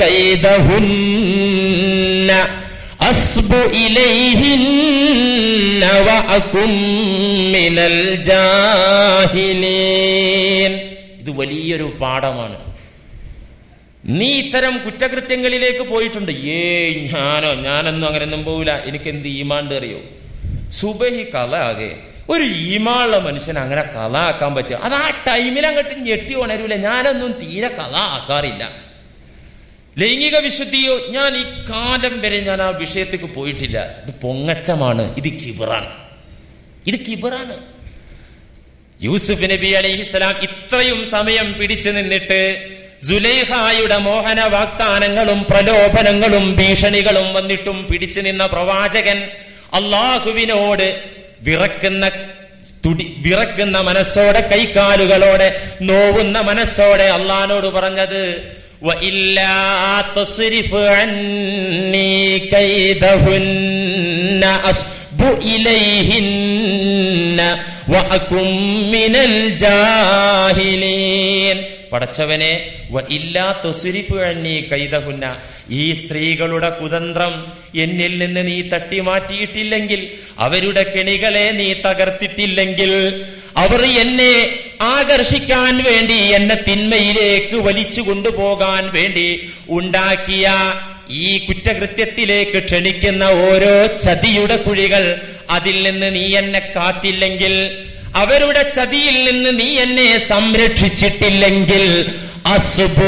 كَيْدَهُنَّ أَصْبُ إِلَيْهِنَّ وَأَكُنْ مِنَ الْجَاهِلِينَ. ഇത് വലിയൊരു പാഠമാണ്. നീ ഇത്തരം കുറ്റകൃത്യങ്ങളിലേക്ക് പോയിട്ടുണ്ട്. ഏയ് ഞാനോ ഞാനൊന്നും അങ്ങനെയൊന്നും പോവില്ല, എനിക്ക് എന്ത് ഈമാണ്ട് അറിയോ. സുബഹി കല ആകെ ഒരു ഈമാനുള്ള മനുഷ്യൻ അങ്ങനെ കല ആക്കാൻ പറ്റുക? അത് ആ ടൈമിൽ അങ്ങോട്ട് ഞെട്ടി ഉണരൂല. ഞാനൊന്നും തീരെ കല ആക്കാറില്ല. ലൈംഗിക വിശുദ്ധിയോ, ഞാൻ ഈ കാലം വരെ ഞാൻ ആ വിഷയത്തേക്ക് പോയിട്ടില്ല. ഇത് പൊങ്ങച്ചമാണ്, ഇത് കിബറാണ്, ഇത് കിബറാണ്. യൂസുഫ് നബി അലൈഹിസ്സലാം ഇത്രയും സമയം പിടിച്ചു നിന്നിട്ട് സുലൈഖായുടെ മോഹന വാഗ്ദാനങ്ങളും പ്രലോഭനങ്ങളും ഭീഷണികളും വന്നിട്ടും പിടിച്ചു നിന്ന പ്രവാചകൻ അള്ളാഹുവിനോട് വിറക്കുന്ന തുടി വിറക്കുന്ന മനസ്സോടെ, കൈകാലുകളോടെ നോവുന്ന മനസ്സോടെ അള്ളാഹിനോട് പറഞ്ഞത്, وَإِلَّا تَصْرِفْ عَنِّي كَيْدَهُنَّ أَصْبُ إِلَيْهِنَّ وَأَكُنْ مِنَ الْجَاهِلِينَ. പടച്ചവനെ, വഇല്ലാ തുസ്രിഫു അന്നി കൈദഹുന്ന, ഈ സ്ത്രീകളുടെ കുതന്ത്രം എന്നിൽ നിന്ന് നീ തട്ടിമാറ്റിയിട്ടില്ലെങ്കിൽ, അവരുടെ കെണികളെ നീ തകർത്തിട്ടില്ലെങ്കിൽ, അവർ എന്നെ ആകർഷിക്കാൻ വേണ്ടി, എന്നെ തിന്മയിലേക്ക് വലിച്ചു കൊണ്ടുപോകാൻ വേണ്ടി ഉണ്ടാക്കിയ ഈ കുറ്റകൃത്യത്തിലേക്ക് ക്ഷണിക്കുന്ന ഓരോ ചതിയുടെ കുഴികൾ, അതിൽ നിന്ന് നീ എന്നെ കാത്തില്ലെങ്കിൽ, അവരുടെ ചതിയിൽ നിന്ന് നീ എന്നെ സംരക്ഷിച്ചിട്ടില്ലെങ്കിൽ, അസ്ബു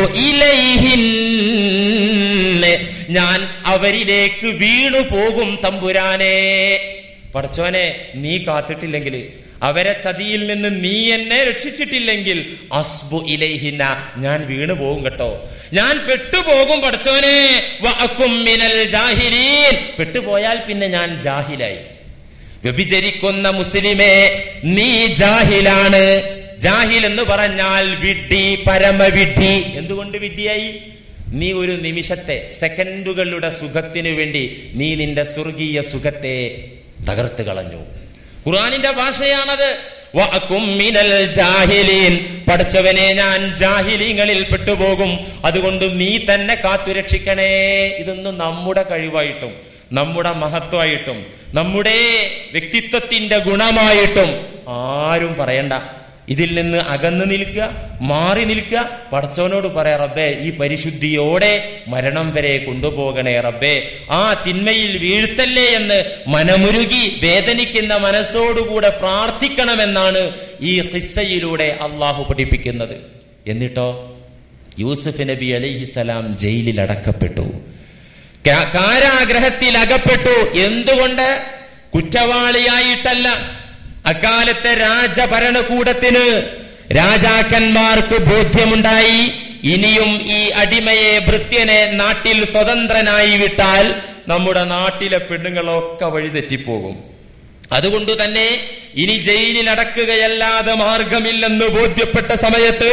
ഇലൈഹിൻ, ഞാൻ അവരിലേക്ക് വീണു പോകും തമ്പുരാനെ. പടച്ചോനെ, നീ കാത്തിട്ടില്ലെങ്കിൽ, അവരെ ചതിയിൽ നിന്ന് നീ എന്നെ രക്ഷിച്ചിട്ടില്ലെങ്കിൽ, അസ്ബു ഇലൈഹിന, ഞാൻ വീണു പോകും കേട്ടോ, ഞാൻ പെട്ടുപോകും പടച്ചോനെ. വഅകും മിനൽ ജാഹിലീൻ, പെട്ടുപോയാൽ പിന്നെ ഞാൻ ജാഹിലായി. വ്യഭിചരിക്കുന്ന മുസ്ലിമേ, നീ ജാഹിലാണ്. ജാഹിൽ എന്ന് പറഞ്ഞാൽ വിഡ്ഢി, പരമവിഡ്ഢി. എന്തുകൊണ്ട് വിഡ്ഢിയായി? നീ ഒരു നിമിഷത്തെ, സെക്കൻഡുകളുടെ സുഖത്തിനു വേണ്ടി നീ നിന്റെ സ്വർഗീയ സുഖത്തെ തകർത്ത് കളഞ്ഞു. ഖുർആനിന്റെ ഭാഷയാണത്. വഅകും മിനൽ ജാഹിലീൻ, പഠിച്ചവനെ, ഞാൻ ജാഹിലീങ്ങളിൽ പെട്ടുപോകും, അതുകൊണ്ട് നീ തന്നെ കാത്തുരക്ഷിക്കണേ. ഇതൊന്നും നമ്മുടെ കഴിവായിട്ടും നമ്മുടെ മഹത്വമായിട്ടും നമ്മുടെ വ്യക്തിത്വത്തിന്റെ ഗുണമായിട്ടും ആരും പറയണ്ട. ഇതിൽ നിന്ന് അകന്നു നിൽക്കുക, മാറി നിൽക്കുക. പടച്ചവനോട് പറയാ, റബ്ബേ ഈ പരിശുദ്ധിയോടെ മരണം വരെ കൊണ്ടുപോകണേ റബ്ബേ, ആ തിന്മയിൽ വീഴ്ത്തല്ലേ എന്ന് മനമുരുകി വേദനിക്കുന്ന മനസ്സോടുകൂടെ പ്രാർത്ഥിക്കണമെന്നാണ് ഈ ഖിസ്സയിലൂടെ അള്ളാഹു പഠിപ്പിക്കുന്നത്. എന്നിട്ടോ യൂസുഫ് നബി അലൈഹിസലാം ജയിലിൽ അടക്കപ്പെട്ടു, കാരാഗ്രഹത്തിൽ അകപ്പെട്ടു. എന്തുകൊണ്ട്? കുറ്റവാളിയായിട്ടല്ല. അക്കാലത്തെ രാജഭരണകൂടത്തിന്, രാജാക്കന്മാർക്ക് ബോധ്യമുണ്ടായി, ഇനിയും ഈ അടിമയെ ഭൃത്യനെ നാട്ടിൽ സ്വതന്ത്രനായി വിട്ടാൽ നമ്മുടെ നാട്ടിലെ പെണ്ണുങ്ങളൊക്കെ വഴിതെറ്റിപ്പോകും. അതുകൊണ്ട് തന്നെ ഇനി ജയിലിൽ അടക്കുകയല്ലാതെ മാർഗമില്ലെന്ന് ബോധ്യപ്പെട്ട സമയത്ത്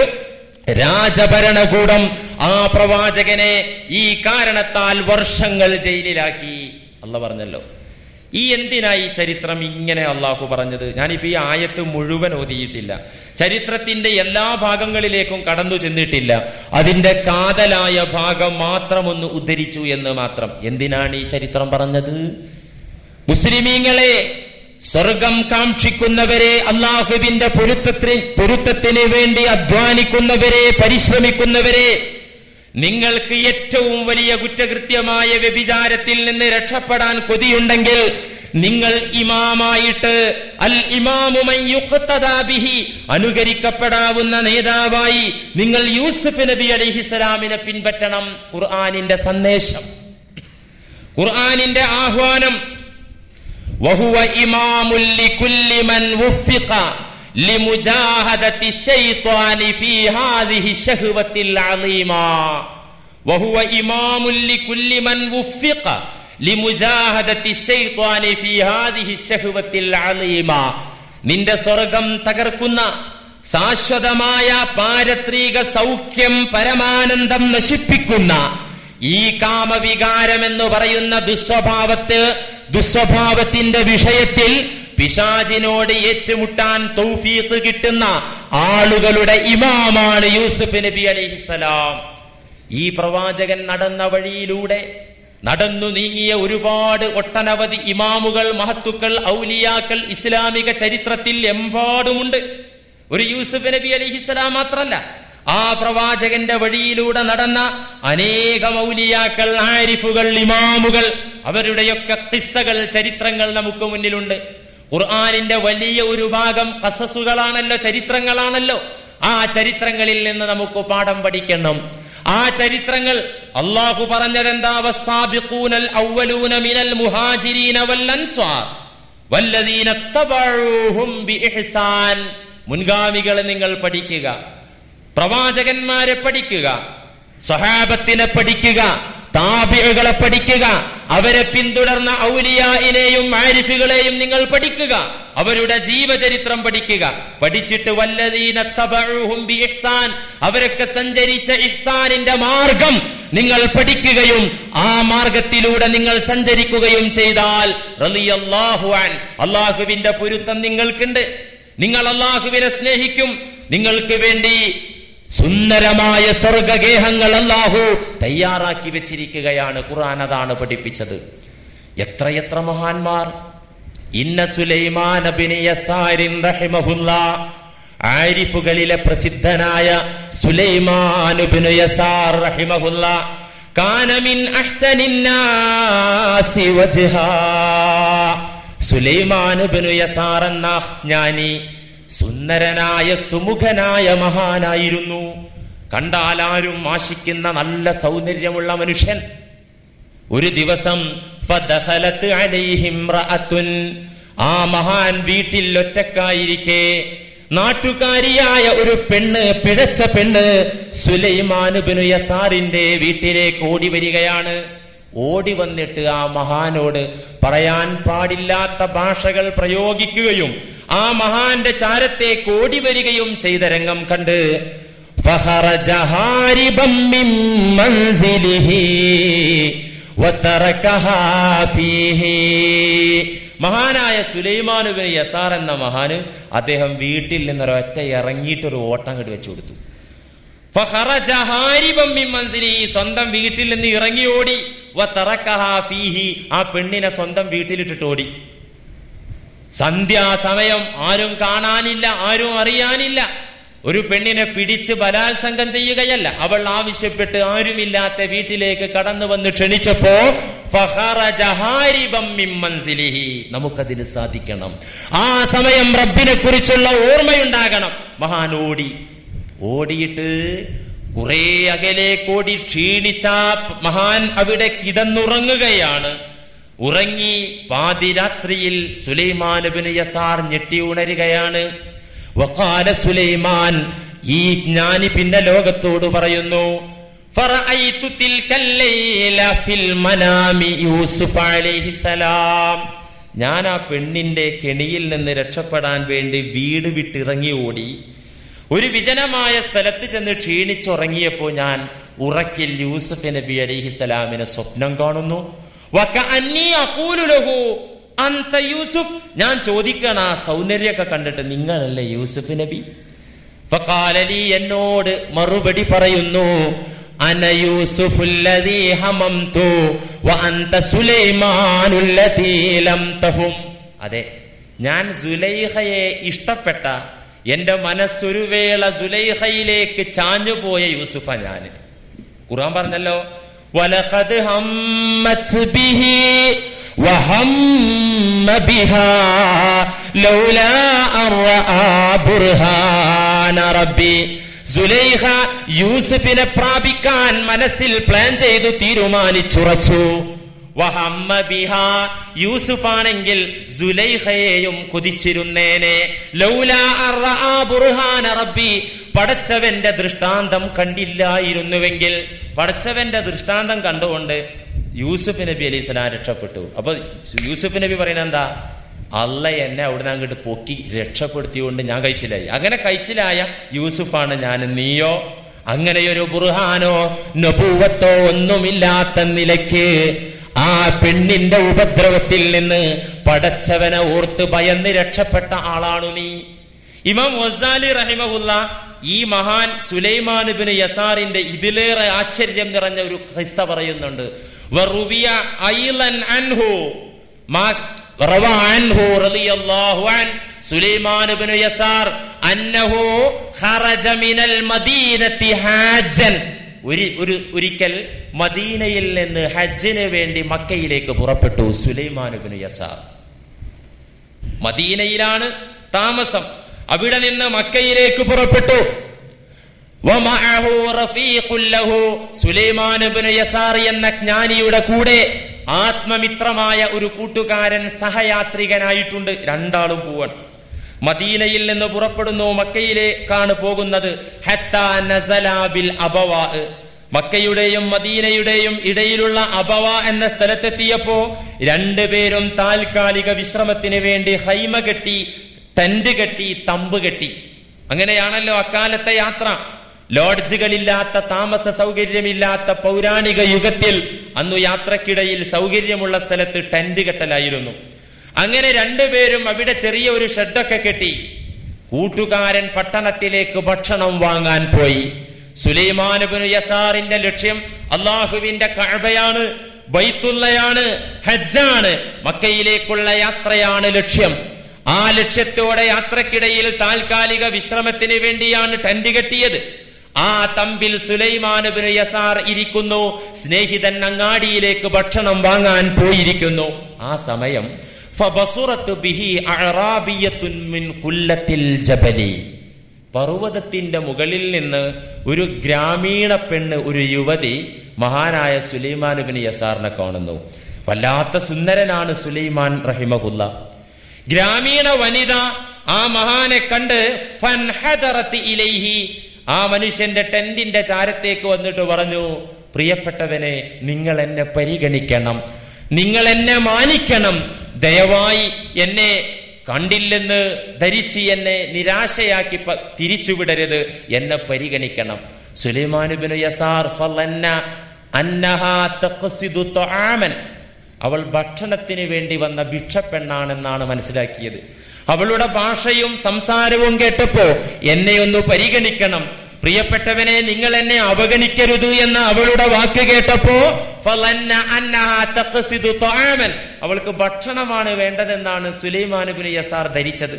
രാജഭരണകൂടം ആ പ്രവാചകനെ ഈ കാരണത്താൽ വർഷങ്ങൾ ജയിലിലാക്കി. അല്ലാഹു പറഞ്ഞല്ലോ. ഈ എന്തിനായി ചരിത്രം ഇങ്ങനെ അള്ളാഹു പറഞ്ഞത്? ഞാനിപ്പോ ഈ ആയത്ത് മുഴുവൻ ഓതിയിട്ടില്ല, ചരിത്രത്തിന്റെ എല്ലാ ഭാഗങ്ങളിലേക്കും കടന്നു ചെന്നിട്ടില്ല. അതിന്റെ കാതലായ ഭാഗം മാത്രം ഒന്ന് ഉദ്ധരിച്ചു എന്ന് മാത്രം. എന്തിനാണ് ഈ ചരിത്രം പറഞ്ഞത്? മുസ്ലിമീങ്ങളെ, സ്വർഗം കാക്ഷിക്കുന്നവരെ, അള്ളാഹുവിന്റെ പൊരുത്തത്തിന് പൊരുത്തത്തിന് വേണ്ടി അധ്വാനിക്കുന്നവരെ, പരിശ്രമിക്കുന്നവരെ, നിങ്ങൾക്ക് ഏറ്റവും വലിയ കുറ്റകൃത്യമായ വ്യഭിചാരത്തിൽ നിന്ന് രക്ഷപ്പെടാൻ കൊതിയുണ്ടെങ്കിൽ നിങ്ങൾ ഇമാമായിട്ട്, അൽ ഇമാമു മൻ യുഖ്തദാ ബിഹി, അനുകരിക്കപ്പെടാവുന്ന നേതാവായി നിങ്ങൾ യൂസുഫ് നബി അലൈഹിസ്സലാമിനെ പിൻപറ്റണം. ഖുർആനിന്റെ സന്ദേശം, ഖുർആനിന്റെ ആഹ്വാനം. വഹുവ ഇമാമുൽ ലികുല്ലി മൻ വഫിഖ ലിമുജാഹദത്തി ശൈത്വാനി ഫീ ഹാദിഹി ശഹ്വത്തിൽ അളീമാ. വഹുവ ഇമാമുൽ ലികുല്ലി മൻ വഫിഖ ലിമുജാഹദത്തി ശൈത്വാനി ഫീ ഹാദിഹി ശഹ്വത്തിൽ അളീമാ. നിന്റെ സ്വർഗം തകർക്കുന്ന ശാശ്വതമായ പാരത്രിക സൗഖ്യം, പരമാനന്ദം നശിപ്പിക്കുന്ന ഈ കാമവികാരം എന്ന് പറയുന്ന ദുസ്വഭാവത്ത് ദുസ്വഭാവത്തിന്റെ വിഷയത്തിൽ പിശാചിനോട് ഏറ്റുമുട്ടാൻ തൗഫീഖ് കിട്ടുന്ന ആളുകളുടെ ഇമാമാണ് യൂസുഫ് നബി അലൈഹിസ്സലാം. ഈ പ്രവാചകൻ നടന്ന വഴിയിലൂടെ നടന്നു നീങ്ങിയ ഒരുപാട് ഒട്ടനവധി ഇമാമുകൾ, മഹത്തുക്കൾ, ഔലിയാക്കൾ ഇസ്ലാമിക ചരിത്രത്തിൽ എമ്പാടുമുണ്ട്. ഒരു യൂസുഫ് നബി അലൈഹിസ്സലാം മാത്രല്ല, ആ പ്രവാചകന്റെ വഴിയിലൂടെ നടന്ന അനേകം ഔലിയാക്കൾ, ആരിഫുകൾ, ഇമാമുകൾ, അവരുടെയൊക്കെ ഖിസ്സകൾ, ചരിത്രങ്ങൾ നമുക്ക് മുന്നിലുണ്ട്. ഖുർആനിന്റെ വലിയ ഒരു ഭാഗം ഖസസുകളാണല്ലോ, ചരിത്രങ്ങളാണല്ലോ. ആ ചരിത്രങ്ങളിൽ നിന്ന് നമുക്ക് പാഠം പഠിക്കണം. ആ ചരിത്രങ്ങൾ അല്ലാഹു പറഞ്ഞതെന്താ? വസ്സാബിഖൂനൽ അവ്വലൂന മിനൽ മുഹാജിരീന വൽ അൻസ്വാർ വല്ലദീന തബഊഹും ബിഇഹ്സാൻ. മുൻഗാമികളെ നിങ്ങൾ പഠിക്കുക, പ്രവാചകന്മാരെ പഠിക്കുക, സ്വഹാബത്തിനെ പഠിക്കുക, താബിഉകളെ പഠിക്കുക, അവരെ പിന്തുടർന്ന ഔലിയായിനെയും ആരിഫുകളെയും നിങ്ങൾ പഠിക്കുക, അവരുടെ ജീവചരിത്രം പഠിക്കുക. പഠിച്ചിട്ട് വല്ലദീന തബഊഹും ബിഇഹ്സാൻ, അവരൊക്കെ സഞ്ചരിച്ച ഇഹ്സാനിന്റെ മാർഗം നിങ്ങൾ പഠിക്കുകയും ആ മാർഗത്തിലൂടെ നിങ്ങൾ സഞ്ചരിക്കുകയും ചെയ്താൽ റളിയല്ലാഹു അൻ, അല്ലാഹുവിന്റെ പൊരുത്തം നിങ്ങൾക്കുണ്ട്. നിങ്ങൾ അല്ലാഹുവിനെ സ്നേഹിക്കും. നിങ്ങൾക്ക് വേണ്ടി സുന്ദരമായ സ്വർഗഗേഹങ്ങൾ അല്ലാഹു തയ്യാറാക്കി വെച്ചിരിക്കുകയാണ്. ഖുർആൻ അതാണ് പഠിപ്പിച്ചത്. എത്രയെത്ര മഹാന്മാർ! ഇന്ന സുലൈമാൻ ഇബ്നു യസാരിൻ റഹിമഹുല്ലാഹ്, ആരിഫുകളിലെ പ്രസിദ്ധനായ സുലൈമാൻ ഇബ്നു യസാർ റഹിമഹുല്ലാഹ്, കാന മിൻ അഹ്സനിൻ നാസി വജ്ഹാ. സുലൈമാൻ ഇബ്നു യസാർ എന്ന ജ്ഞാനി സുന്ദരനായ സുമുഖനായ മഹാനായിരുന്നു. കണ്ടാൽ ആരും ആശിക്കുന്ന നല്ല സൗന്ദര്യമുള്ള മനുഷ്യൻ. ഒരു ദിവസം ഫദഖലത് അലൈഹി ഇംറഅത്തുൻ, ആ മഹാൻ വീട്ടിൽ ഒറ്റക്കായിരിക്കെ നാട്ടുകാരിയായ ഒരു പെണ്ണ്, പിഴച്ച പെണ്ണ് സുലൈമാൻ ഇബ്നു യസാറിന്റെ വീട്ടിലേക്ക് ഓടി വരികയാണ്. ഓടി വന്നിട്ട് ആ മഹാനോട് പറയാൻ പാടില്ലാത്ത ഭാഷകൾ പ്രയോഗിക്കുകയും ആ മഹാന്റെ ചാരത്തേക്ക് ഓടി വരികയും ചെയ്ത രംഗം കണ്ട് ഫഖറജ ഹാരിബം മിൻ മൻസിലിഹി വതറകഹാ ഫീഹി. മഹാനായ സുലൈമാൻ ഇബ്നു യസാർ എന്ന മഹാന് അദ്ദേഹം വീട്ടിൽ നിന്നൊരൊറ്റ ഇറങ്ങിയിട്ടൊരു ഓട്ടം അങ്ങോട്ട് വെച്ചു കൊടുത്തു. ഫഖറജ ഹാരിബം മിൻ മൻസിലിഹി, സ്വന്തം വീട്ടിൽ നിന്ന് ഇറങ്ങി ഓടി. വതറകഹാ ഫീഹി, ആ പെണ്ണിനെ സ്വന്തം വീട്ടിലിട്ടിട്ട് ഓടി. സന്ധ്യാസമയം, ആരും കാണാനില്ല, ആരും അറിയാനില്ല. ഒരു പെണ്ണിനെ പിടിച്ച് ബലാത്സംഗം ചെയ്യുകയല്ല, അവൾ ആവശ്യപ്പെട്ട് ആരുമില്ലാത്ത വീട്ടിലേക്ക് കടന്നു വന്ന് ക്ഷണിച്ചപ്പോ നമുക്കതിന് സാധിക്കണം. ആ സമയം റബ്ബിനെ കുറിച്ചുള്ള ഓർമ്മയുണ്ടാകണം. മഹാൻ ഓടി ഓടിയിട്ട് കുറെ അകലേക്കോടി ക്ഷീണിച്ച മഹാൻ അവിടെ കിടന്നുറങ്ങുകയാണ്. ഉറങ്ങി പാതിരാത്രിയിൽ സുലൈമാൻ ഇബ്നു യസാർ ഞെട്ടി ഉണരുകയാണ്. വഖാല സുലൈമാൻ, ഈ ജ്ഞാനി പിന്നെ ലോകത്തോട് പറയുന്നു, ഫറഅയ്തു തിൽകൽ ലൈല ഫിൽ മനാമി യൂസുഫ് അലൈഹിസ്സലാം. ഞാൻ ആ പെണ്ണിന്റെ കെണിയിൽ നിന്ന് രക്ഷപ്പെടാൻ വേണ്ടി വീട് വിട്ടിറങ്ങി ഓടി ഒരു വിജനമായ സ്ഥലത്ത് ചെന്ന് ക്ഷീണിച്ചുറങ്ങിയപ്പോ ഞാൻ ഉറക്കിൽ യൂസുഫ് നബി അലൈഹിസ്സലാമിനെ സ്വപ്നം കാണുന്നു. വകഅന്നി അഖൂലു ലഹു അൻത യൂസുഫ്, ഞാൻ ചോദിക്കണ ആ സൗന്ദര്യമൊക്കെ കണ്ടിട്ട് നിങ്ങളല്ലേ യൂസുഫ് നബി? ഫഖാല ലി, എന്നോട് മറുപടി പറയുന്നു, അന യൂസുഫുല്ലദീ ഹമംതു വഅൻത സുലൈമാനുല്ലദീ ലം തഹും. അതെ, ഞാൻ സുലൈഖയെ ഇഷ്ടപ്പെട്ട, എന്റെ മനസ്സൊരു വേള സുലൈഖയിലേക്ക് ചാഞ്ഞുപോയ യൂസുഫ ഞാൻ. ഖുർആൻ പറഞ്ഞല്ലോ, വലഖദ് ഹമ്മത് ബിഹി വഹമ്മ ബിഹാ ലൗലാ അർആ ബുർഹാന റബ്ബി. സുലൈഖ യൂസുഫിനെ പ്രാപിക്കാൻ മനസ്സിൽ പ്ലാൻ ചെയ്തു തീരുമാനിച്ചുറച്ചു. വഹമ്മ ബിഹാ, യൂസുഫാണെങ്കിൽ സുലൈഖയെയും കൊതിച്ചിരുന്നേനെ. ലൗലാ അർആ ബുർഹാന റബ്ബി, പടച്ചവന്റെ ദൃഷ്ടാന്തം കണ്ടില്ലായിരുന്നുവെങ്കിൽ. പടച്ചവന്റെ ദൃഷ്ടാന്തം കണ്ടുകൊണ്ട് യൂസുഫ് നബി അലൈഹി സ്വലാം രക്ഷപ്പെട്ടു. അപ്പൊ യൂസുഫ് നബി പറയുന്നത് എന്താ? അല്ല എന്നെ അവിടുന്ന് അങ്ങോട്ട് പൊക്കി രക്ഷപ്പെടുത്തിയോണ്ട് ഞാൻ കഴിച്ചിലായി. അങ്ങനെ കഴിച്ചിലായ യൂസുഫാണ് ഞാൻ. നീയോ അങ്ങനെയൊരു ബുർഹാനോ നബുവത്തോ ഒന്നുമില്ലാത്ത നിലയ്ക്ക് ആ പെണ്ണിന്റെ ഉപദ്രവത്തിൽ നിന്ന് പടച്ചവനെ ഓർത്ത് ഭയന്ന് രക്ഷപ്പെട്ട ആളാണു നീ. ഇമാം ഗസാലി റഹിമഹുല്ല ഈ മഹാൻ സുലൈമാൻ ഇബ്നു യസാറിന്റെ ഇതിലേറെ ആശ്ചര്യം നിറഞ്ഞ ഒരു ഖിസ്സ പറയുന്നുണ്ട്. വറുവിയ ഐലൻ അൻഹു മാ റവാ അൻഹു റളിയല്ലാഹു അൻ സുലൈമാൻ ഇബ്നു യസാർ അന്നഹു ഖറജ മിനൽ മദീനത്തി ഹാജൻ. ഒരു ഒരു ഒരിക്കൽ മദീനയിൽ നിന്ന് ഹജ്ജിന് വേണ്ടി മക്കയിലേക്ക് പുറപ്പെട്ടു സുലൈമാൻ ഇബ്നു യസാർ. മദീനയിലാണ് താമസം. അവിടെ നിന്ന് മക്കയിലേക്ക് പുറപ്പെട്ടു. വമഅഹു റഫീഖുൻ ലഹു, സുലൈമാൻ ഇബ്നു യസാർ എന്ന ജ്ഞാനിയുടെ കൂടെ ആത്മമിത്രമായ ഒരു കൂട്ടുകാരൻ സഹയാത്രികനായിട്ടുണ്ട്. രണ്ടാളും പോവാൻ മദീനയിൽ നിന്ന് പുറപ്പെടുന്നു. മക്കയിലേക്കാണ് പോകുന്നത്. ഹത്താ നസലാ ബിൽ അബവാ, മക്കയുടെയും മദീനയുടെയും ഇടയിലുള്ള അബവ എന്ന സ്ഥലത്തെത്തിയപ്പോ രണ്ടുപേരും താൽക്കാലിക വിശ്രമത്തിന് വേണ്ടി ഹൈമ കെട്ടി, ടെന്റ് കെട്ടി, തമ്പ് കെട്ടി. അങ്ങനെയാണല്ലോ അക്കാലത്തെ യാത്ര. ലോഡ്ജുകളില്ലാത്ത, താമസ സൗകര്യമില്ലാത്ത പൗരാണിക യുഗത്തിൽ അന്നു യാത്രക്കിടയിൽ സൗകര്യമുള്ള സ്ഥലത്ത് ടെന്റ് കെട്ടലായിരുന്നു. അങ്ങനെ രണ്ടുപേരും അവിടെ ചെറിയ ഒരു ഷെഡൊക്കെ കെട്ടി. കൂട്ടുകാരൻ പട്ടണത്തിലേക്ക് ഭക്ഷണം വാങ്ങാൻ പോയി. സുലൈമാൻ ഇബ്നു യസാറിന്റെ ലക്ഷ്യം അള്ളാഹുവിന്റെ കഅബയാണ്, ബൈത്തുള്ളയാണ്, ഹജ്ജാണ്. മക്കയിലേക്കുള്ള യാത്രയാണ് ലക്ഷ്യം. ആ ലക്ഷ്യത്തോടെ യാത്രക്കിടയിൽ താൽക്കാലിക വിശ്രമത്തിന് വേണ്ടിയാണ് ടെന്റ് കെട്ടിയത്. ആ തമ്പിൽ സുലൈമാൻ ഇബ്നു യസാർ ഇരിക്കുന്നു. സ്നേഹിതൻ അങ്ങാടിയിലേക്ക് ഭക്ഷണം വാങ്ങാൻ പോയിരിക്കുന്നു. ആ സമയം ഫബസുറത്ത് ബിഹി അഅറാബിയത്തുൻ മിൻ ഖുല്ലത്തിൽ ജബലി, പർവ്വതത്തിന്റെ മുകളിൽ നിന്ന് ഒരു ഗ്രാമീണ പെണ്ണ്, ഒരു യുവതി മഹാനായ സുലൈമാൻ ഇബ്നു യസാറിനെ കാണുന്നു. വല്ലാത്ത സുന്ദരനാണ് സുലൈമാൻ റഹിമഹുല്ല. ഗ്രാമീണ വനിത ആ മഹാനെ കണ്ട് ഫൻഹദറത്ത് ഇലൈഹി, ആ മനുഷ്യന്റെ ടെന്റിന്റെ ചാരത്തേക്ക് വന്നിട്ട് പറഞ്ഞു, പ്രിയപ്പെട്ടവനെ, നിങ്ങൾ എന്നെ പരിഗണിക്കണം, നിങ്ങൾ എന്നെ മാനിക്കണം, ദയവായി എന്നെ കണ്ടില്ലെന്ന് ധരിച്ച് എന്നെ നിരാശയാക്കി തിരിച്ചുവിടരുത്, എന്നെ പരിഗണിക്കണം. സുലൈമാൻ ഇബ്നു യസാർ ഫളന്ന അന്നഹാ തഖ്സിദു തആമൻ, അവൾ ഭക്ഷണത്തിന് വേണ്ടി വന്ന ഭിക്ഷപ്പെണ്ണാണെന്നാണ് മനസ്സിലാക്കിയത്. അവളുടെ ഭാഷയും സംസാരവും കേട്ടപ്പോ എന്നെ ഒന്ന് പരിഗണിക്കണം, പ്രിയപ്പെട്ടവനെ, നിങ്ങൾ എന്നെ അവഗണിക്കരുത് എന്ന അവളുടെ വാക്ക് കേട്ടപ്പോ അവൾക്ക് ഭക്ഷണമാണ് വേണ്ടതെന്നാണ് സുലൈമാൻ ഇബ്നു യസാർ ധരിച്ചത്.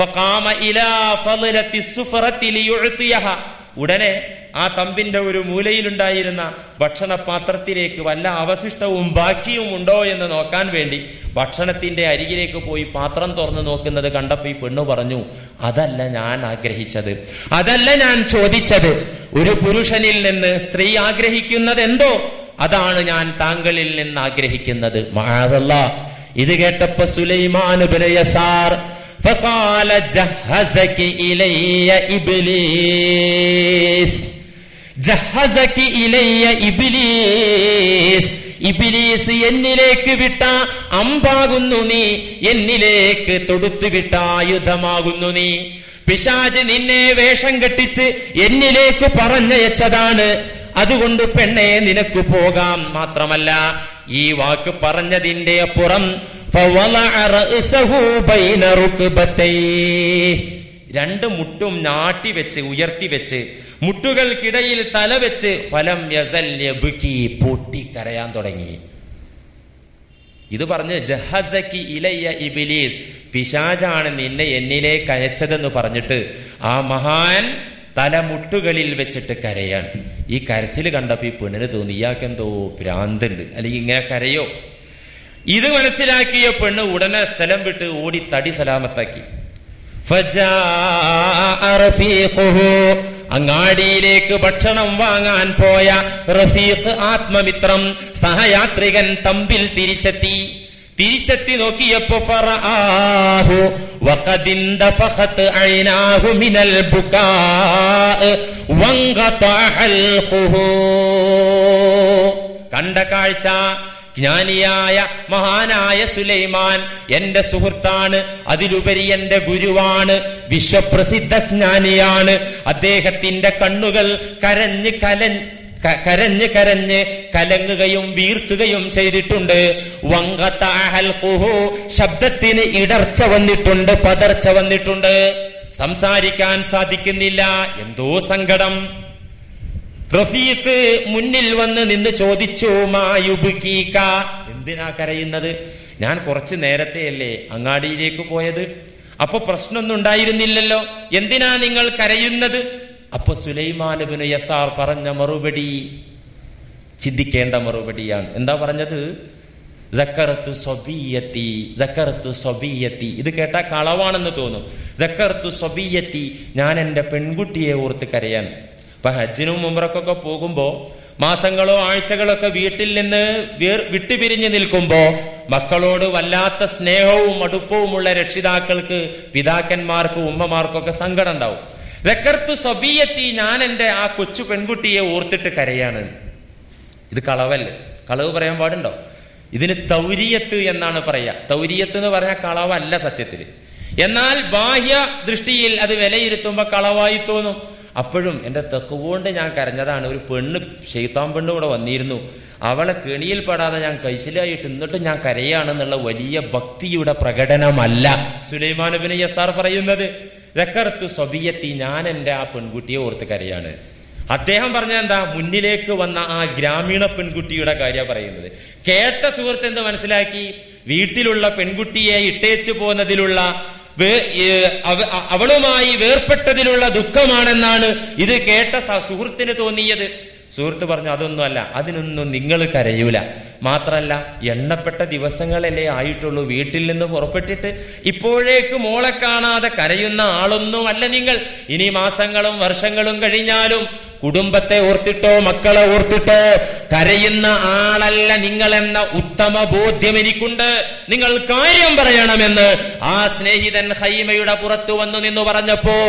ഉടനെ ആ തമ്പിന്റെ ഒരു മൂലയിലുണ്ടായിരുന്ന ഭക്ഷണപാത്രത്തിലേക്ക് വല്ല അവശിഷ്ടവും ബാക്കിയും ഉണ്ടോ എന്ന് നോക്കാൻ വേണ്ടി ഭക്ഷണത്തിന്റെ അരികിലേക്ക് പോയി പാത്രം തുറന്നു നോക്കുന്നത് കണ്ടപ്പോ ഈ പെണ്ണു പറഞ്ഞു, അതല്ല ഞാൻ ആഗ്രഹിച്ചത്, അതല്ല ഞാൻ ചോദിച്ചത്. ഒരു പുരുഷനിൽ നിന്ന് സ്ത്രീ ആഗ്രഹിക്കുന്നത് എന്തോ അതാണ് ഞാൻ താങ്കളിൽ നിന്ന് ആഗ്രഹിക്കുന്നത്. മഅദല്ലാഹ്. ഇത് കേട്ടപ്പോ സുലൈമാൻ ഇബ്നു യസാർ ഫഖാല ജഹസകി ഇലയ്യ ഇബ്ലീസ്, ജഹസകി ഇലയ്യ ഇബ്ലീസ്, ഇബ്ലീസ് എന്നിലേക്ക് വിട്ട അമ്പാകുന്നു നീ, എന്നിലേക്ക് തൊടുത്തുവിട്ട ആയുധമാകുന്നു നീ. പിശാച് നിന്നെ വേഷം കെട്ടിച്ച് എന്നിലേക്ക് പറഞ്ഞയച്ചതാണ്. അതുകൊണ്ട് പെണ്ണെ നിനക്ക് പോകാം. മാത്രമല്ല ഈ വാക്ക് പറഞ്ഞതിന്റെ അപ്പുറം രണ്ട് മുട്ടും നാട്ടി വെച്ച് ഉയർത്തി വെച്ച് മുട്ടുകൾക്കിടയിൽ തല വെച്ച് ഫലം യസൽ യബ്കി, പൊട്ടിക്കരയാൻ തുടങ്ങി. ഇത് പറഞ്ഞ് ജഹസകി ഇലയ്യ ഇബ്ലീസ്, പിശാചാണ് നിന്നെ എന്നിലേക്ക് അയച്ചതെന്ന് പറഞ്ഞിട്ട് ആ മഹാൻ തലമുട്ടുകളിൽ വെച്ചിട്ട് കരയാൻ. ഈ കരച്ചിൽ കണ്ടപ്പോ ഈ പെണ്ണിന് തോന്നി ഇയാൾക്കെന്തോ ഭ്രാന്തുണ്ട്, അല്ലെങ്കിൽ ഇങ്ങനെ കരയോ. ഇത് മനസ്സിലാക്കിയ പെണ്ണ് ഉടനെ സ്ഥലം വിട്ട് ഓടി തടി സലാമത്താക്കി. അങ്ങാടിയിലേക്ക് ഭക്ഷണം വാങ്ങാൻ പോയ റഫീഖ്, ആത്മമിത്രം, സഹയാത്രികൻ തമ്പിൽ തിരിച്ചെത്തി. തിരിച്ചെത്തി നോക്കിയപ്പോ ഫറആഹു വഖദിൻദഫഖത് ഐനാഹു മിനൽ ബുകാ വൻഖതഅ ഹൽഖുഹു. കണ്ട കാഴ്ച, ജ്ഞാനിയായ മഹാനായ സുലൈമാൻ എന്റെ സുഹൃത്താണ്, അതിലുപരി എന്റെ ഗുരുവാണ്, വിശ്വപ്രസിദ്ധ ജ്ഞാനിയാണ്. അദ്ദേഹത്തിന്റെ കണ്ണുകൾ കരഞ്ഞ് കലൻ കരഞ്ഞ് കരഞ്ഞ് കലങ്ങുകയും വീർക്കുകയും ചെയ്തിട്ടുണ്ട്. വങ്കതഅഹൽഖുഹു, ശബ്ദത്തിന് ഇടർച്ച വന്നിട്ടുണ്ട്, പതർച്ച വന്നിട്ടുണ്ട്, സംസാരിക്കാൻ സാധിക്കുന്നില്ല. എന്തോ സങ്കടം. റഫീഖ് മുന്നിൽ വന്ന് നിന്ന് ചോദിച്ചു, മായുബ്കീക, എന്തിനാ കരയുന്നത്? ഞാൻ കുറച്ചു നേരത്തെയല്ലേ അങ്ങാടിയിലേക്ക് പോയത്, അപ്പൊ പ്രശ്നമൊന്നും ഉണ്ടായിരുന്നില്ലല്ലോ, എന്തിനാ നിങ്ങൾ കരയുന്നത്? അപ്പൊ സുലൈമാൻ ഇബ്നു യസാർ പറഞ്ഞ മറുപടി ചിന്തിക്കേണ്ട മറുപടിയാണ്. എന്താ പറഞ്ഞത്? ദക്കറത്തു സ്വബിയത്തി, ദക്കറത്തു സ്വബിയത്തി. ഇത് കേട്ടാ കളവാണെന്ന് തോന്നും. ദക്കറത്തു സ്വബിയത്തി, ഞാൻ എന്റെ പെൺകുട്ടിയെ ഓർത്ത് കരയാൻ. ഇപ്പൊ ഹജ്ജിനും ഉംറക്കൊക്കെ പോകുമ്പോ മാസങ്ങളോ ആഴ്ചകളൊക്കെ വീട്ടിൽ നിന്ന് വേർ വിട്ടുപിരിഞ്ഞു നിൽക്കുമ്പോ മക്കളോട് വല്ലാത്ത സ്നേഹവും അടുപ്പവുമുള്ള രക്ഷിതാക്കൾക്ക്, പിതാക്കന്മാർക്ക്, ഉമ്മമാർക്കൊക്കെ സങ്കടം ഉണ്ടാവും. ദക്കറത്തു സ്വബിയത്തി, ഞാൻ എന്റെ ആ കൊച്ചു പെൺകുട്ടിയെ ഓർത്തിട്ട് കരയാണ്. ഇത് കളവല്ലേ? കളവ് പറയാൻ പാടുണ്ടോ? ഇതിന് തൗരിയത്ത് എന്നാണ് പറയാ. തൗരിയത്ത് എന്ന് പറഞ്ഞാൽ കളവല്ല സത്യത്തിൽ. എന്നാൽ ബാഹ്യ ദൃഷ്ടിയിൽ അത് വിലയിരുത്തുമ്പോ കളവായി തോന്നും. അപ്പോഴും എന്റെ തെക്കുകൊണ്ട് ഞാൻ കരഞ്ഞതാണ്. ഒരു പെണ്ണ്, ശൈത്താൻ പെണ്ണ് കൂടെ വന്നിരുന്നു, അവളെ കെണിയിൽ പെടാതെ ഞാൻ കൈശലായിട്ട് എന്നിട്ട് ഞാൻ കരയാണെന്നുള്ള വലിയ ഭക്തിയുടെ പ്രകടനമല്ല സുലൈമാൻ ഇബ്നു യസാർ പറയുന്നത്. ദക്കറത്തു സ്വബിയത്തി, ഞാൻ എന്റെ ആ പെൺകുട്ടിയെ ഓർത്ത് കരയാണ്. അദ്ദേഹം പറഞ്ഞത് എന്താ? മുന്നിലേക്ക് വന്ന ആ ഗ്രാമീണ പെൺകുട്ടിയുടെ കാര്യമാണ് പറയുന്നത്. കേട്ട സുഹൃത്ത് എന്ത് മനസ്സിലാക്കി? വീട്ടിലുള്ള പെൺകുട്ടിയെ ഇട്ടേച്ചു പോകുന്നതിലുള്ള, അവളുമായി വേർപ്പെട്ടതിലുള്ള ദുഃഖമാണെന്നാണ് ഇത് കേട്ട സുഹൃത്തിന് തോന്നിയത്. സുഹൃത്ത് പറഞ്ഞു, അതൊന്നുമല്ല, അതിനൊന്നും നിങ്ങൾ കരയൂല. മാത്രല്ല, എണ്ണപ്പെട്ട ദിവസങ്ങളല്ലേ ആയിട്ടുള്ളൂ വീട്ടിൽ നിന്ന് പുറപ്പെട്ടിട്ട്, ഇപ്പോഴേക്ക് മോളെ കാണാതെ കരയുന്ന ആളൊന്നുമല്ല നിങ്ങൾ. ഇനി മാസങ്ങളും വർഷങ്ങളും കഴിഞ്ഞാലും കുടുംബത്തെ ഓർത്തിട്ടോ മക്കളെ ഓർത്തിട്ടോ കരയുന്ന ആളല്ല നിങ്ങളെന്ന ഉത്തമ ബോധ്യം എനിക്കുണ്ട്. നിങ്ങൾ കാര്യം പറയണമെന്ന് ആ സ്നേഹിതൻ ഖൈമയുടെ പുറത്തു വന്നു നിന്ന് പറഞ്ഞപ്പോ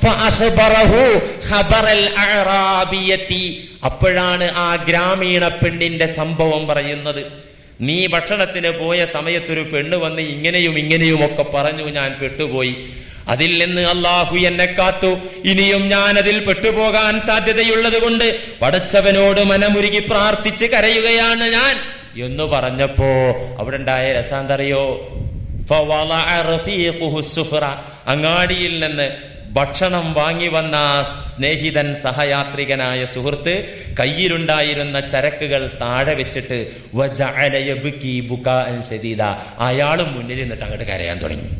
അപ്പോഴാണ് ആ ഗ്രാമീണ പെണ്ണിന്റെ സംഭവം പറയുന്നത്. നീ ഭക്ഷണത്തിന് പോയ സമയത്തൊരു പെണ്ണ് വന്ന് ഇങ്ങനെയും ഇങ്ങനെയും ഒക്കെ പറഞ്ഞു, ഞാൻ പെട്ടുപോയി. അതിൽ നിന്ന് അള്ളാഹു എന്നെ കാത്തു. ഇനിയും ഞാൻ അതിൽ പെട്ടുപോകാൻ സാധ്യതയുള്ളത് കൊണ്ട് പടച്ചവനോട് മനമുരുകി പ്രാർത്ഥിച്ച് കരയുകയാണ് ഞാൻ എന്ന് പറഞ്ഞപ്പോ അവിടെ ഉണ്ടായ രസാന്തറിയോ? അങ്ങാടിയിൽ നിന്ന് ഭക്ഷണം വാങ്ങി വന്ന സ്നേഹിതൻ സഹയാത്രികനായ സുഹൃത്ത് കയ്യിലുണ്ടായിരുന്ന ചരക്കുകൾ താഴെ വെച്ചിട്ട് വജഅല യബ്കി ബുകാഅൻ ശദീദ, അയാളും മുന്നിൽ നിന്നിട്ട് അങ്ങോട്ട് കരയാൻ തുടങ്ങി.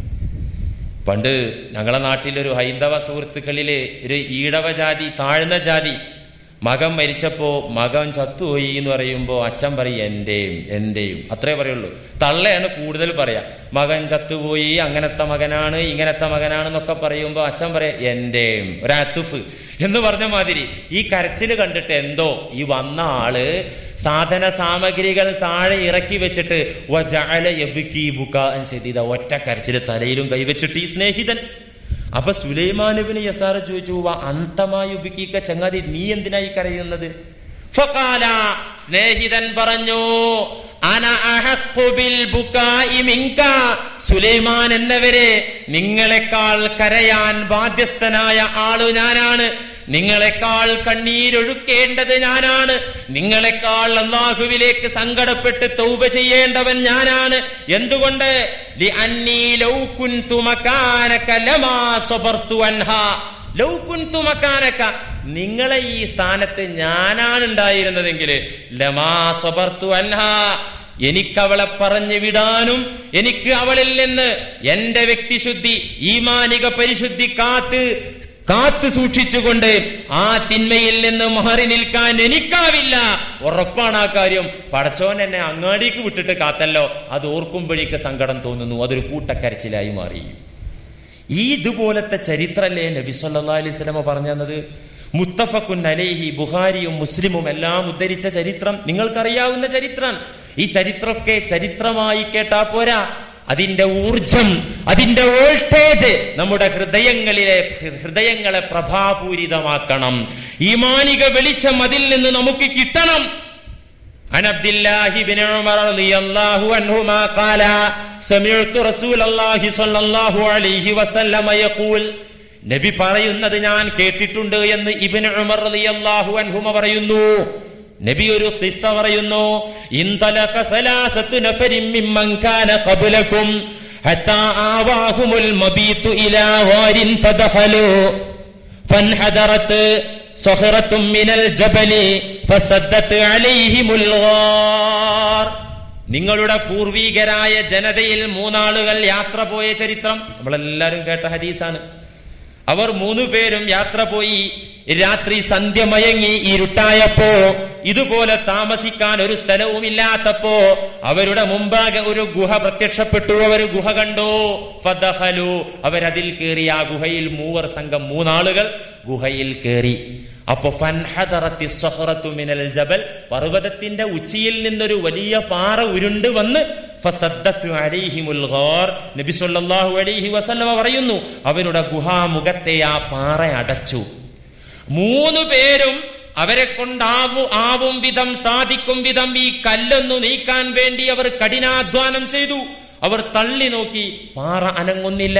പണ്ട് ഞങ്ങളെ നാട്ടിലൊരു ഹൈന്ദവ സുഹൃത്തുക്കളില് ഒരു ഈഴവ ജാതി, താഴ്ന്ന ജാതി, മകൻ മരിച്ചപ്പോ മകൻ ചത്തുപോയി എന്ന് പറയുമ്പോ അച്ഛൻ പറയും എന്റെയും എന്റെയും, അത്രേ പറയുള്ളൂ. തള്ളയാണ് കൂടുതൽ പറയാ. മകൻ ചത്തുപോയി, അങ്ങനത്തെ മകനാണ്, ഇങ്ങനത്തെ മകനാണെന്നൊക്കെ പറയുമ്പോ അച്ഛൻ പറയാ എന്റെയും, ഒരു അത്തുഫ് എന്ന് പറഞ്ഞ മാതിരി. ഈ കരച്ചില് കണ്ടിട്ട് എന്തോ ഈ വന്ന ആള് സാധന സാമഗ്രികൾ താഴെ ഇറക്കി വെച്ചിട്ട് വജഅല യബ്കി ബുകാഅൻ ശദീദ, ഒറ്റ കരച്ചില് തലയിലും കൈവച്ചിട്ട് ഈ സ്നേഹിതൻ. അപ്പൊ സുലൈമാൻ ഇബ്നു യസാർ ചോദിച്ചു, അന്തമായുബിക്ക, ചങ്ങാതി നീ എന്തിനായി കരയുന്നത്? ഫഖാല, സ്നേഹിതൻ പറഞ്ഞു, അന അഹഖു ബിൽ ബുകാഇ മിൻക, സുലൈമാൻ എന്നവരെ നിങ്ങളെക്കാൾ കരയാൻ ബാധ്യസ്ഥനായ ആളു ഞാനാണ്, നിങ്ങളെക്കാൾ കണ്ണീരൊഴുക്കേണ്ടത് ഞാനാണ്, നിങ്ങളെക്കാൾ അല്ലാഹുവിലേക്ക് സങ്കടപ്പെട്ട് തൗബ ചെയ്യേണ്ടവൻ ഞാനാണ്. എന്തുകൊണ്ട്? ലിഅന്നീ ലൗ കുൻതു മകാനക ലമാ സബർതു അൻഹാ, ലൗ കുൻതു മകാനക, നിങ്ങളെ ഈ സ്ഥാനത്ത് ഞാനാണ് ഉണ്ടായിരുന്നതെങ്കിൽ ലമാ സബർതു അൻഹാ, എനിക്കവളെ പറഞ്ഞു വിടാനും എനിക്ക് അവളിൽ നിന്ന് എന്റെ വ്യക്തിശുദ്ധി, ഈമാനിക പരിശുദ്ധി കാത്ത് കാത്തു സൂക്ഷിച്ചുകൊണ്ട് ആ തിന്മയിൽ നിന്ന് മാറി നിൽക്കാൻ എനിക്കാവില്ല. ഉറപ്പാണ് ആ കാര്യം. പടച്ചോൻ എന്നെ അങ്ങാടിക്ക് വിട്ടിട്ട് കാത്തല്ലോ, അത് ഓർക്കുമ്പോഴേക്ക് സങ്കടം തോന്നുന്നു. അതൊരു കൂട്ടക്കരച്ചിലായി മാറി. ഈ ഇതുപോലത്തെ ചരിത്രല്ലേ നബി സല്ലല്ലാഹു അലൈഹി വസല്ലം പറഞ്ഞു തന്നത്? മുത്തഫഖുൻ അലൈഹി, ബുഖാരിയും മുസ്ലിമും എല്ലാം ഉദ്ധരിച്ച ചരിത്രം, നിങ്ങൾക്കറിയാവുന്ന ചരിത്രം. ഈ ചരിത്രമൊക്കെ ചരിത്രമായി കേട്ടാ പോരാ, അതിന്റെ ഊർജം, അതിന്റെ വോൾട്ടേജ് നമ്മുടെ ഹൃദയങ്ങളിലെ ഹൃദയങ്ങളെ പ്രഭാപൂരിതമാക്കണം. ഈമാനിക വെളിച്ചം അതിൽ നിന്ന് നമുക്ക് കിട്ടണം. അൻ അബ്ദുല്ലാഹി ഇബ്നു ഉമർ റളിയല്ലാഹു അൻഹുമാ ഖാല സമിഅ്തു റസൂലല്ലാഹി സ്വല്ലല്ലാഹു അലൈഹി വസല്ലമ യഖൂൽ, നബി പറയുന്നത് ഞാൻ കേട്ടിട്ടുണ്ട് എന്ന് ഇബ്നു ഉമർ റളിയല്ലാഹു അൻഹുമ പറയുന്നു. നബി ഒരു ഖിസ്സ പറയുന്നു. ഇൻതലക സലാസതു നഫരിൻ മിമ്മൻ കാന ഖബ്ലകും ഹത്താ ആവാഹുൽ മബീതു ഇലാ ഗാരിൻ ഫദഖലു ഫൻഹദറത് സഖറത്തും മിനൽ ജബലി ഫസദ്ദത് അലൈഹിമുൽ ഗാർ. നിങ്ങളുടെ പൂർവീകരായ ജനതയിൽ മൂന്നാളുകൾ യാത്ര പോയ ചരിത്രം നമ്മളെല്ലാരും കേട്ട ഹദീസാണ്. അവർ മൂന്നു പേരും യാത്ര പോയി. രാത്രി സന്ധ്യ മയങ്ങി ഇരുട്ടായപ്പോ, ഇതുപോലെ താമസിക്കാൻ ഒരു സ്ഥലവുമില്ലാത്തപ്പോ അവരുടെ മുമ്പാകെ ഒരു ഗുഹ പ്രത്യക്ഷപ്പെട്ടു. അവർ ഗുഹ കണ്ടു. ഫദഖലു, അവരതിൽ കയറി. ആ ഗുഹയിൽ മൂവർ സംഘം, മൂന്നാളുകൾ ഗുഹയിൽ കയറി. അപ്പൊ ഫൻഹദറത്തി സഖറത്തു മിനൽ ജബൽ, പർവ്വതത്തിന്റെ ഉച്ചിയിൽ നിന്നൊരു വലിയ പാറ ഉരുണ്ട് വന്ന് ഫസദ്ദത്തു അലൈഹിമുൽ ഗാർ, നബി സല്ലല്ലാഹു അലൈഹി വസല്ലമ പറയുന്നു, അവരുടെ ഗുഹാമുഖത്തെ ആ പാറ അടച്ചു. മൂന്നു പേരും അവരെ കൊണ്ടാവു ആവും വിധം സാധിക്കും വിധം ഈ കല്ലൊന്നു നീക്കാൻ വേണ്ടി അവർ കഠിനാധ്വാനം ചെയ്തു. അവർ തള്ളി നോക്കി, പാറ അനങ്ങുന്നില്ല.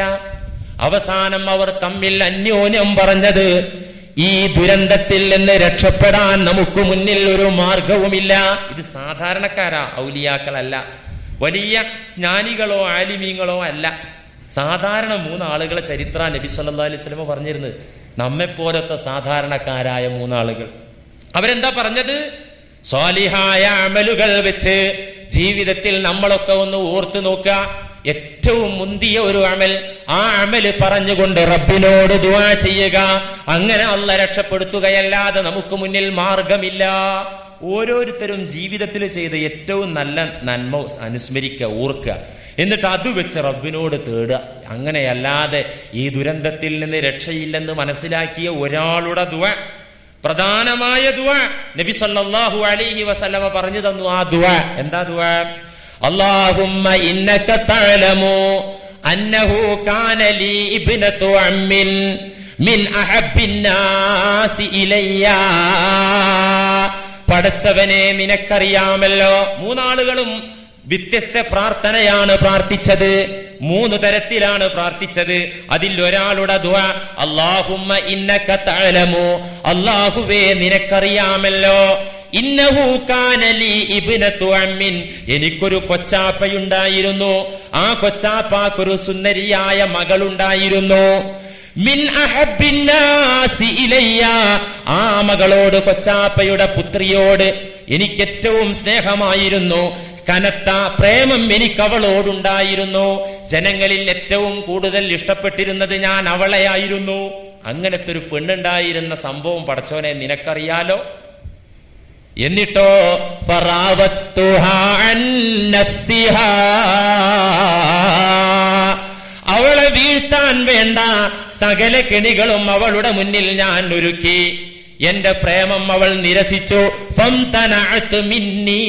അവസാനം അവർ തമ്മിൽ അന്യോന്യം പറഞ്ഞത്, ഈ ദുരന്തത്തിൽ നിന്ന് രക്ഷപ്പെടാൻ നമുക്ക് മുന്നിൽ ഒരു മാർഗവുമില്ല. ഇത് സാധാരണക്കാരാ, ഔലിയാക്കളല്ല, വലിയ ജ്ഞാനികളോ ആലിമീങ്ങളോ അല്ല. സാധാരണ മൂന്നാളുകളെ ചരിത്ര നബി സല്ലല്ലാഹു അലൈഹി വസല്ലം പറഞ്ഞിരുന്നത്. നമ്മെപ്പോലത്തെ സാധാരണക്കാരായ മൂന്നാളുകൾ. അവരെന്താ പറഞ്ഞത്? സ്വാലിഹായ അമലുകൾ വെച്ച് ജീവിതത്തിൽ നമ്മളൊക്കെ ഒന്ന് ഓർത്തു നോക്കുക. ഏറ്റവും മുന്തിയ ഒരു അമൽ, ആ അമല് പറഞ്ഞുകൊണ്ട് റബ്ബിനോട് ദുആ ചെയ്യുക. അങ്ങനെ അല്ലാഹ് രക്ഷപ്പെടുത്തുകയല്ലാതെ നമുക്ക് മുന്നിൽ മാർഗമില്ല. ഓരോരുത്തരും ജീവിതത്തിൽ ചെയ്ത ഏറ്റവും നല്ല നന്മ അനുസ്മരിക്കുക, ഓർക്കുക. എന്നിട്ട് അത് വെച്ച് റബ്ബിനോട് തേടുക. അങ്ങനെയല്ലാതെ ഈ ദുരന്തത്തിൽ നിന്ന് രക്ഷയില്ലെന്ന് മനസ്സിലാക്കിയ ഒരാളുടെ ദുആ, പ്രധാനമായ ദുആ നബി സല്ലല്ലാഹു അലൈഹി വസല്ലമ പറഞ്ഞു തന്നു. ആ ദുആ എന്താ? ദുആ അല്ലാഹുമ്മ ഇന്നക തഅലമു അന്നഹു കാന ലീ ഇബ്നതു അമ്മിൻ മിൻ അഹബ്ബിൻ നാസി ഇലയ്യ. പടച്ചവനെ, നിനക്കറിയാമല്ലോ. മൂന്നാളുകളും വ്യത്യസ്ത പ്രാർത്ഥനയാണ് പ്രാർത്ഥിച്ചത്. മൂന്ന് തരത്തിലാണ് പ്രാർത്ഥിച്ചത്. അതിൽ ഒരാളുടെ ദുആ അല്ലാഹുമ്മ ഇന്നക തഅലമു, അല്ലാഹുവേ നിനക്കറിയാമല്ലോ, ഇന്നഹു കാന ലീ ഇബ്നതു അമ്മിൻ, എനിക്കൊരു കൊച്ചാപ്പയുണ്ടായിരുന്നു. ആ കൊച്ചാപ്പാക്കൊരു സുന്ദരിയായ മകളുണ്ടായിരുന്നു. മിൻ അഹബ്ബിന്നാസി ഇലയ്യ, ആ മകളോട്, കൊച്ചാപ്പയുടെ പുത്രിയോട് എനിക്കേറ്റവും സ്നേഹമായിരുന്നു, കനത്ത പ്രേമം എനിക്ക് അവളോടുണ്ടായിരുന്നു. ജനങ്ങളിൽ ഏറ്റവും കൂടുതൽ ഇഷ്ടപ്പെട്ടിരുന്നത് ഞാൻ അവളെയായിരുന്നു. അങ്ങനത്തെ ഒരു പെണ്ണുണ്ടായിരുന്ന സംഭവം പടച്ചോനെ നിനക്കറിയാലോ. എന്നിട്ടോ ഫറാവത്തുഹാ അൻ നഫ്സിഹാ, അവളെ വീഴ്ത്താൻ വേണ്ട സകല കെണികളും അവളുടെ മുന്നിൽ ഞാൻ ഒരുക്കി. എന്റെ പ്രേമം അവൾ നിരസിച്ചു. ഫംതനഅത് മിന്നീ,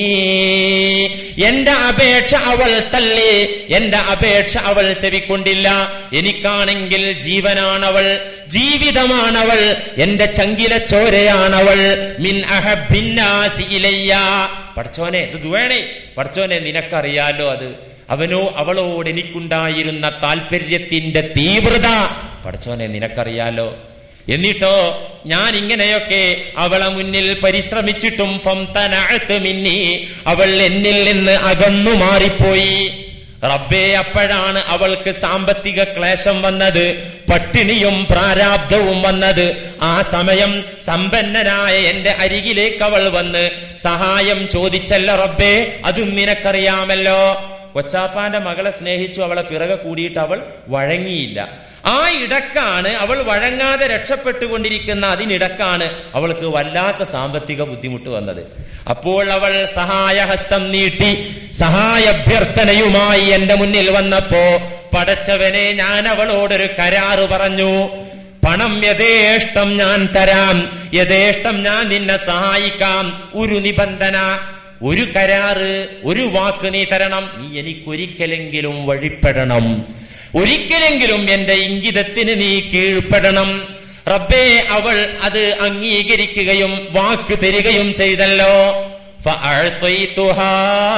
എന്റെ അപേക്ഷ അവൾ തള്ളി, എന്റെ അപേക്ഷ അവൾ ചെവിക്കൊണ്ടില്ല. എനിക്കാണെങ്കിൽ ജീവനാണവൾ, ജീവിതമാണവൾ, എന്റെ ചങ്കില ചോരയാണവൾ. മിൻ അഹബ്ബിന്നാസി ഇലയ്യ, പടച്ചോനെ ഇത് ദുആണേ, പടച്ചോനെ നിനക്കറിയാലോ അത്. അവനോ അവളോട് എനിക്കുണ്ടായിരുന്ന താല്പര്യത്തിന്റെ തീവ്രത പടച്ചോനെ നിനക്കറിയാലോ. എന്നിട്ടോ ഞാൻ ഇങ്ങനെയൊക്കെ അവളെ മുന്നിൽ പരിശ്രമിച്ചിട്ടും ഫംതനഅത് മിന്നി, അവൾ എന്നിൽ നിന്ന് അകന്നു മാറിപ്പോയി. റബ്ബേ, അപ്പോഴാണ് അവൾക്ക് സാമ്പത്തിക ക്ലേശം വന്നത്, പട്ടിണിയും പ്രാരാബ്ധവും വന്നത്. ആ സമയം സമ്പന്നനായ എന്റെ അരികിലേക്ക് അവൾ വന്ന് സഹായം ചോദിച്ചല്ല റബ്ബേ, അതും നിനക്കറിയാമല്ലോ. കൊച്ചാപ്പാന്റെ മകളെ സ്നേഹിച്ചു, അവളെ പിറകെ കൂടിയിട്ട് അവൾ വഴങ്ങിയില്ല. ആ ഇടക്കാണ് അവൾ വഴങ്ങാതെ രക്ഷപ്പെട്ടുകൊണ്ടിരിക്കുന്ന അതിനിടക്കാണ് അവൾക്ക് വല്ലാത്ത സാമ്പത്തിക ബുദ്ധിമുട്ട് വന്നത്. അപ്പോൾ അവൾ സഹായഹസ്തം നീട്ടി സഹായാഭ്യർത്ഥനയുമായി എന്റെ മുന്നിൽ വന്നപ്പോ പടച്ചവനെ, ഞാൻ അവളോടൊരു കരാറ് പറഞ്ഞു. പണം യഥേഷ്ടം ഞാൻ തരാം, യഥേഷ്ടം ഞാൻ നിന്നെ സഹായിക്കാം. ഒരു നിബന്ധന, ഒരു കരാറ്, ഒരു വാക്ക് നീ തരണം. നീ എനിക്കൊരിക്കലെങ്കിലും വഴിപ്പെടണം, ഒരിക്കലെങ്കിലും എന്റെ ഇംഗിതത്തിന് നീ കീഴ്പ്പെടണം. റബ്ബേ, അവൾ അത് അംഗീകരിക്കുകയും വാക്ക് തരികയും ചെയ്തല്ലോ. ഫഅഅ്തൈതുഹാ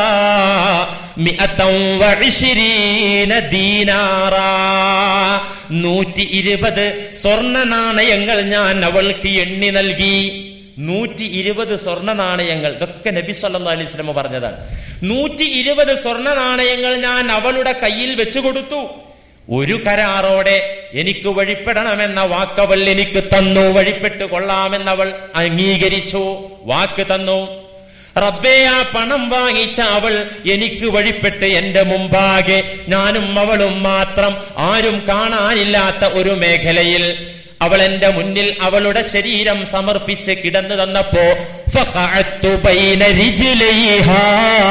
മിഅതൻ വഇശ്രീന ദീനാറാ, നൂറ്റി ഇരുപത് സ്വർണ്ണ നാണയങ്ങൾ ഞാൻ അവൾക്ക് എണ്ണി നൽകി. നൂറ്റി ഇരുപത് സ്വർണ്ണ നാണയങ്ങൾ, ഇതൊക്കെ നബി സല്ലല്ലാഹു അലൈഹി വസല്ലം പറഞ്ഞതാണ്. നൂറ്റി ഇരുപത് സ്വർണ്ണ നാണയങ്ങൾ ഞാൻ അവളുടെ കയ്യിൽ വെച്ചു കൊടുത്തു. ഒരു കരാറോടെ എനിക്ക് വഴിപ്പെടണമെന്ന വാക്കവൾ എനിക്ക് തന്നു. വഴിപ്പെട്ട് കൊള്ളാമെന്നവൾ അംഗീകരിച്ചു, വാക്ക് തന്നു. റബ്ബേ, ആ പണം വാങ്ങിച്ച അവൾ എനിക്ക് വഴിപ്പെട്ട് എന്റെ മുമ്പാകെ ഞാനും അവളും മാത്രം, ആരും കാണാനില്ലാത്ത ഒരു മേഖലയിൽ അവൾ എന്റെ മുന്നിൽ അവളുടെ ശരീരം സമർപ്പിച്ച് കിടന്നു തന്നപ്പോ ഫഖഅത്തു ബൈന റിജ്ലൈഹാ,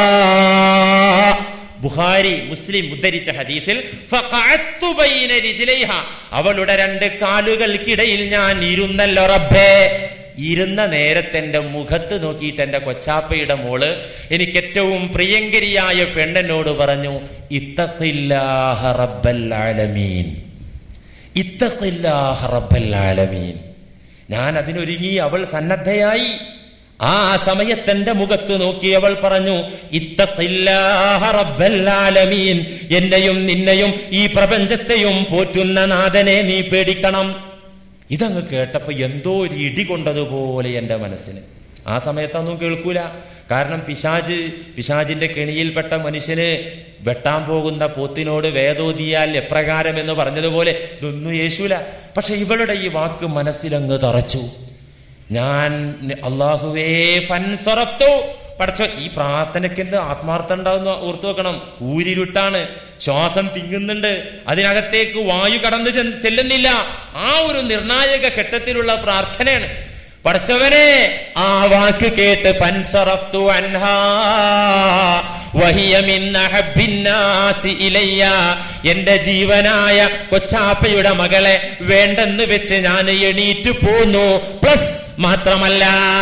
ബുഖാരി മുസ്ലിം ഉദ്ധരിച്ച ഹദീസിൽ ഫഖഅത്തു ബൈന റിജ്ലൈഹാ, അവളുടെ രണ്ട് കാലുകൾക്കിടയിൽ ഞാൻ ഇരുന്നല്ലോ റബ്ബേ. ഇരുന്ന നേരത്തെ എന്റെ മുഖത്ത് നോക്കിയിട്ട് എന്റെ കൊച്ചാപ്പയുടെ മോള്, എനിക്ക് ഏറ്റവും പ്രിയങ്കരിയായ പെണ്ണനോട് പറഞ്ഞു, ഇത്തഖില്ലാഹ റബ്ബൽ ആലമീൻ, ഇത്തഖില്ലാഹ റബ്ബൽ ആലമീൻ. ഞാൻ അതിനൊരുങ്ങി, അവൾ സന്നദ്ധയായി. ആ സമയത്ത് എന്റെ മുഖത്ത് നോക്കി അവൾ പറഞ്ഞു, ഇത്തഖില്ലാഹ റബ്ബൽ ആലമീൻ, എന്നെയും നിന്നെയും ഈ പ്രപഞ്ചത്തെയും പോറ്റുന്ന നാഥനെ നീ പേടിക്കണം. ഇതങ്ങ് കേട്ടപ്പോ എന്തോ ഒരു ഇടി കൊണ്ടതുപോലെ എന്റെ മനസ്സിന്. ആ സമയത്തൊന്നും കേൾക്കൂല, കാരണം പിശാജ് പിശാജിന്റെ കെണിയിൽപ്പെട്ട മനുഷ്യന് വെട്ടാൻ പോകുന്ന പോത്തിനോട് വേദോദിയാൽ എപ്രകാരം എന്ന് പറഞ്ഞതുപോലെ ഇതൊന്നും യേശൂല. പക്ഷെ ഇവളുടെ ഈ വാക്ക് മനസ്സിലങ്ങ് തറച്ചു. ഞാൻ അല്ലാഹുവേ ഫൻസറഫ്തു, പഠിച്ചോ, ഈ പ്രാർത്ഥനയ്ക്ക് എന്ത് ആത്മാർത്ഥം ഉണ്ടാവുന്ന ഓർത്തു വെക്കണം. ഊരിരുട്ടാണ്, ശ്വാസം തിങ്ങുന്നുണ്ട്, അതിനകത്തേക്ക് വായു കടന്നു ചെല്ലുന്നില്ല. ആ ഒരു നിർണായക ഘട്ടത്തിലുള്ള പ്രാർത്ഥനയാണ്. പഠിച്ചവനെ, ആ വാക്ക് കേട്ട് ഫൻസറഫ്തു അൻഹാ വഹിയ മിൻ അഹബ്ബിന്നാസി ഇലയ്യ, എന്റെ ജീവനായ കൊച്ചാപ്പയുടെ മകളെ വേണ്ടെന്ന് വെച്ച് ഞാൻ എണീറ്റ് പോന്നു. പ്ലസ് മാത്രമല്ല,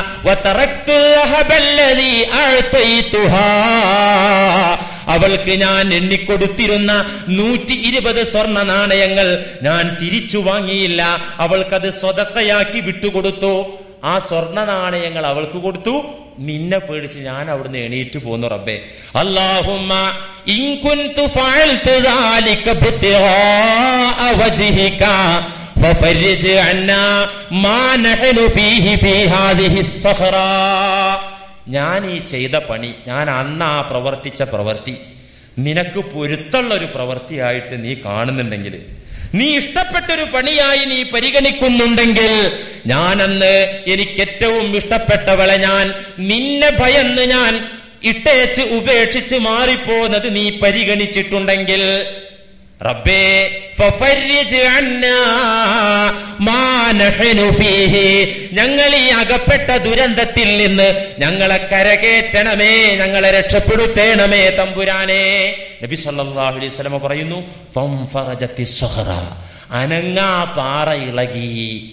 അവൾക്ക് ഞാൻ എണ്ണിക്കൊടുത്തിരുന്ന നൂറ്റി ഇരുപത് സ്വർണ്ണ നാണയങ്ങൾ ഞാൻ തിരിച്ചു വാങ്ങിയില്ല. അവൾക്കത് സ്വതക്കയാക്കി വിട്ടുകൊടുത്തു. ആ സ്വർണ്ണ നാണയങ്ങൾ അവൾക്ക് കൊടുത്തു. നിന്നെ പേടിച്ച് ഞാൻ അവിടുന്ന് എണീറ്റ് പോന്നു. റബ്ബേ, അല്ലാഹുമ്മ ഇൻ കുൻതു ഫഅൽതു ദാലിക ബിത്തിഗാഅ വജ്ഹിക ഫഫർജ് അന്നാ മാ നഹ്നു ഫീഹി ഫീ ഹാദിഹി സ്സഖറാ. ഞാൻ ഈ ചെയ്ത പണി, ഞാൻ അന്ന് ആ പ്രവർത്തിച്ച പ്രവൃത്തി നിനക്ക് പൊരുത്തുള്ള ഒരു പ്രവൃത്തിയായിട്ട് നീ കാണുന്നുണ്ടെങ്കിൽ, നീ ഇഷ്ടപ്പെട്ടൊരു പണിയായി നീ പരിഗണിക്കുന്നുണ്ടെങ്കിൽ ഞാനന്ന് എനിക്ക് ഏറ്റവും ഇഷ്ടപ്പെട്ടവളെ ഞാൻ നിന്നെ ഭയന്ന് ഞാൻ ഇട്ടേച്ച് ഉപേക്ഷിച്ച് മാറിപ്പോന്നത് നീ പരിഗണിച്ചിട്ടുണ്ടെങ്കിൽ റബ്ബേ ഫഫർരിജ് അന്നാ മാ നഹ്നു ഫീഹി, ഞങ്ങൾ ഈ അകപ്പെട്ട ദുരന്തത്തിൽ നിന്ന് ഞങ്ങളെ കരകയറ്റണമേ, ഞങ്ങളെ രക്ഷപ്പെടുത്തേണമേ തമ്പുരാനെ. നബി സല്ലല്ലാഹു അലൈഹി വസല്ലം പറയുന്നു ഫംഫറജത്തിസ് സഹറ, അനങ്ങാ പാറ ഇളകി.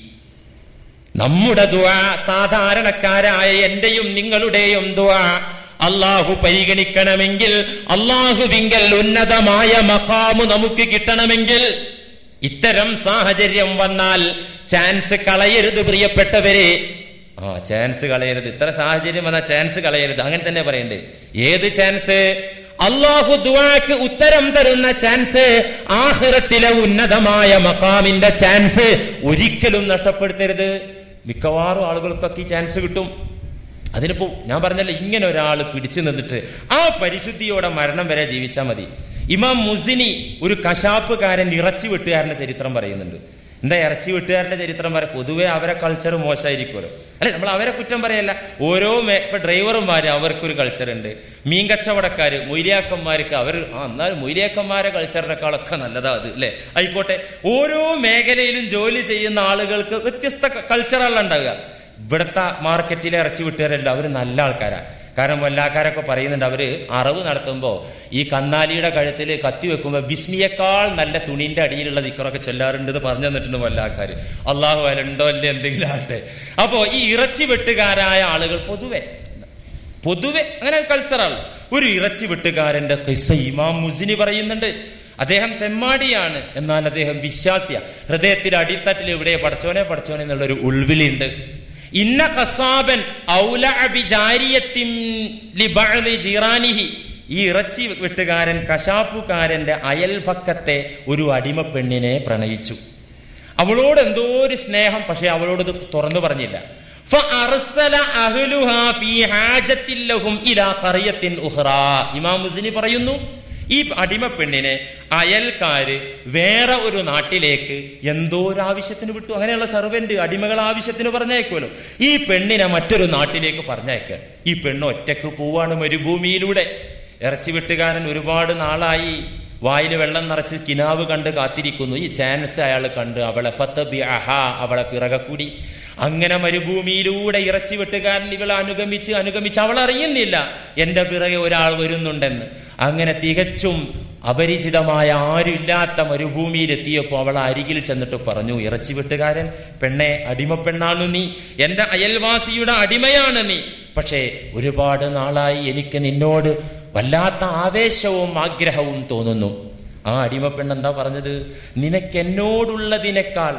നമ്മുടെ ദുആ, സാധാരണക്കാരായ എന്റെയും നിങ്ങളുടെയും ദുആ അള്ളാഹു പരിഗണിക്കണമെങ്കിൽ, അള്ളാഹുവിങ്കൽ ഉന്നതമായ മഖാമു നമുക്ക് കിട്ടണമെങ്കിൽ ഇത്തരം സാഹചര്യം വന്നാൽ ചാൻസ് കളയരുത് പ്രിയപ്പെട്ടവരെ. ആ ചാൻസ് കളയരുത്. ഇത്ര സാഹചര്യം വന്നാൽ ചാൻസ് കളയരുത്, അങ്ങനെ തന്നെ പറയണ്ടേ. ഏത് ചാൻസ്? അള്ളാഹു ദുആക്ക് ഉത്തരം തരുന്ന ചാൻസ്, ആഖിറത്തിലെ ഉന്നതമായ മഖാമിന്റെ ചാൻസ് ഒരിക്കലും നഷ്ടപ്പെടുത്തരുത്. മിക്കവാറും ആളുകൾക്കൊക്കെ ഈ ചാൻസ് കിട്ടും. അതിനിപ്പോ ഞാൻ പറഞ്ഞല്ലോ, ഇങ്ങനെ ഒരാൾ പിടിച്ചു നിന്നിട്ട് ആ പരിശുദ്ധിയോടെ മരണം വരെ ജീവിച്ചാൽ മതി. ഇമാം മുസിനി ഒരു കശാപ്പുകാരൻ, ഇറച്ചി വെട്ടുകാരന്റെ ചരിത്രം പറയുന്നുണ്ട്. എന്താ ഇറച്ചി വെട്ടുകാരന്റെ ചരിത്രം പറയാം? പൊതുവെ അവരെ കൾച്ചർ മോശമായിരിക്കുമല്ലോ. അല്ലെ, നമ്മൾ അവരെ കുറ്റം പറയല്ല. ഓരോ ഇപ്പൊ ഡ്രൈവർമാര് അവർക്കൊരു കൾച്ചർ ഉണ്ട്. മീൻ കച്ചവടക്കാര്, മൊയ്ലിയാക്കന്മാർക്ക് അവർ ആ എന്നാലും മൊയ്ലിയാക്കന്മാരെ കൾച്ചറിനേക്കാളൊക്കെ നല്ലതാ അത്, അല്ലെ? ആയിക്കോട്ടെ, ഓരോ മേഖലയിലും ജോലി ചെയ്യുന്ന ആളുകൾക്ക് വ്യത്യസ്ത കൾച്ചറാണല്ലോ ഉണ്ടാവുക. ഇവിടുത്തെ മാർക്കറ്റിലെ ഇറച്ചി വിട്ടുകാരല്ല, അവര് നല്ല ആൾക്കാരാ. കാരണം വല്ലാക്കാരൊക്കെ പറയുന്നുണ്ട്, അവര് അറവ് നടത്തുമ്പോ ഈ കന്നാലിയുടെ കഴുത്തിൽ കത്തി വെക്കുമ്പോ ബിസ്മിയേക്കാൾ നല്ല തുണിന്റെ അടിയിലുള്ള ദിക്കറൊക്കെ ചൊല്ലാറുണ്ട് എന്ന് പറഞ്ഞു തന്നിട്ടുണ്ട് വല്ലാക്കാര്. അള്ളാഹു അലുണ്ടോ അല്ലേ എന്തെങ്കിലും ആട്ടെ. അപ്പോ ഈ ഇറച്ചി വെട്ടുകാരായ ആളുകൾ പൊതുവെ പൊതുവെ അങ്ങനെ കൾച്ചറാണ്. ഒരു ഇറച്ചി വെട്ടുകാരന്റെ ഖിസ്സ ഇമാം മുസ്നി പറയുന്നുണ്ട്. അദ്ദേഹം തെമ്മാടിയാണ്, എന്നാൽ അദ്ദേഹം വിശ്വാസിയ. ഹൃദയത്തിൽ അടിത്തട്ടിൽ ഇവിടെ പടച്ചോനെ പടച്ചോനെ എന്നുള്ളൊരു ഉൾവിളിയുണ്ട്. ഇന്ന ഖസാബൻ ഔലഅ ബിജാരിയത്തിൻ ലിബഅദി ജിറാനിഹി, ഈ ഇറച്ചി വെട്ടുകാരൻ കശാപ്പുകാരന്റെ അയൽപക്കത്തെ ഒരു അടിമ പെണ്ണിനെ പ്രണയിച്ചു. അവളോട് എന്തോ ഒരു സ്നേഹം, പക്ഷെ അവളോട് ഇത് തുറന്നു പറഞ്ഞില്ല. ഫഅർസല അഹ്ലുഹാ ഫീ ഹാജത്തിൻ ലഹും ഇലാ ഖറിയത്തിൻ ഉഖ്റാ. ഇമാം മുസ്നി പറയുന്നു, ഈ അടിമ പെണ്ണിനെ അയൽക്കാര് വേറെ ഒരു നാട്ടിലേക്ക് എന്തോ ഒരു ആവശ്യത്തിന് വിട്ടു. അങ്ങനെയുള്ള സർവന്റ് അടിമകൾ ആവശ്യത്തിന് പറഞ്ഞയക്കുമല്ലോ. ഈ പെണ്ണിനെ മറ്റൊരു നാട്ടിലേക്ക് പറഞ്ഞയക്കാൻ ഈ പെണ്ണ് ഒറ്റക്ക് പോവാണ് മരുഭൂമിയിലൂടെ. ഇറച്ചി വെട്ടുകാരൻ ഒരുപാട് നാളായി വായിൽ വെള്ളം നിറച്ച് കിനാവ് കണ്ട് കാത്തിരിക്കുന്നു. ഈ ചാൻസ് അയാൾ കണ്ട് അവളെ ഫതബിഅഹ, അവളെ പിറകെ കൂടി. അങ്ങനെ മരുഭൂമിയിലൂടെ ഇറച്ചി വെട്ടുകാരൻ ഇവളെ അനുഗമിച്ച് അനുഗമിച്ച് അവൾ അറിയുന്നില്ല എന്റെ പിറകെ ഒരാൾ വരുന്നുണ്ടെന്ന്. അങ്ങനെ തികച്ചും അപരിചിതമായ ആരുമില്ലാത്ത മരുഭൂമിയിലെത്തിയപ്പോ അവൾ അരികിൽ ചെന്നിട്ട് പറഞ്ഞു, ഇറച്ചി വെട്ടുകാരൻ പെണ്ണെ, അടിമ പെണ്ണാണ് നീ, എന്റെ അയൽവാസിയുടെ അടിമയാണ് നീ. പക്ഷേ ഒരുപാട് നാളായി എനിക്ക് നിന്നോട് വല്ലാത്ത ആവേശവും ആഗ്രഹവും തോന്നുന്നു. ആ അടിമ പെണ്ണെന്താ പറഞ്ഞത്? നിനക്കെന്നോടുള്ളതിനേക്കാൾ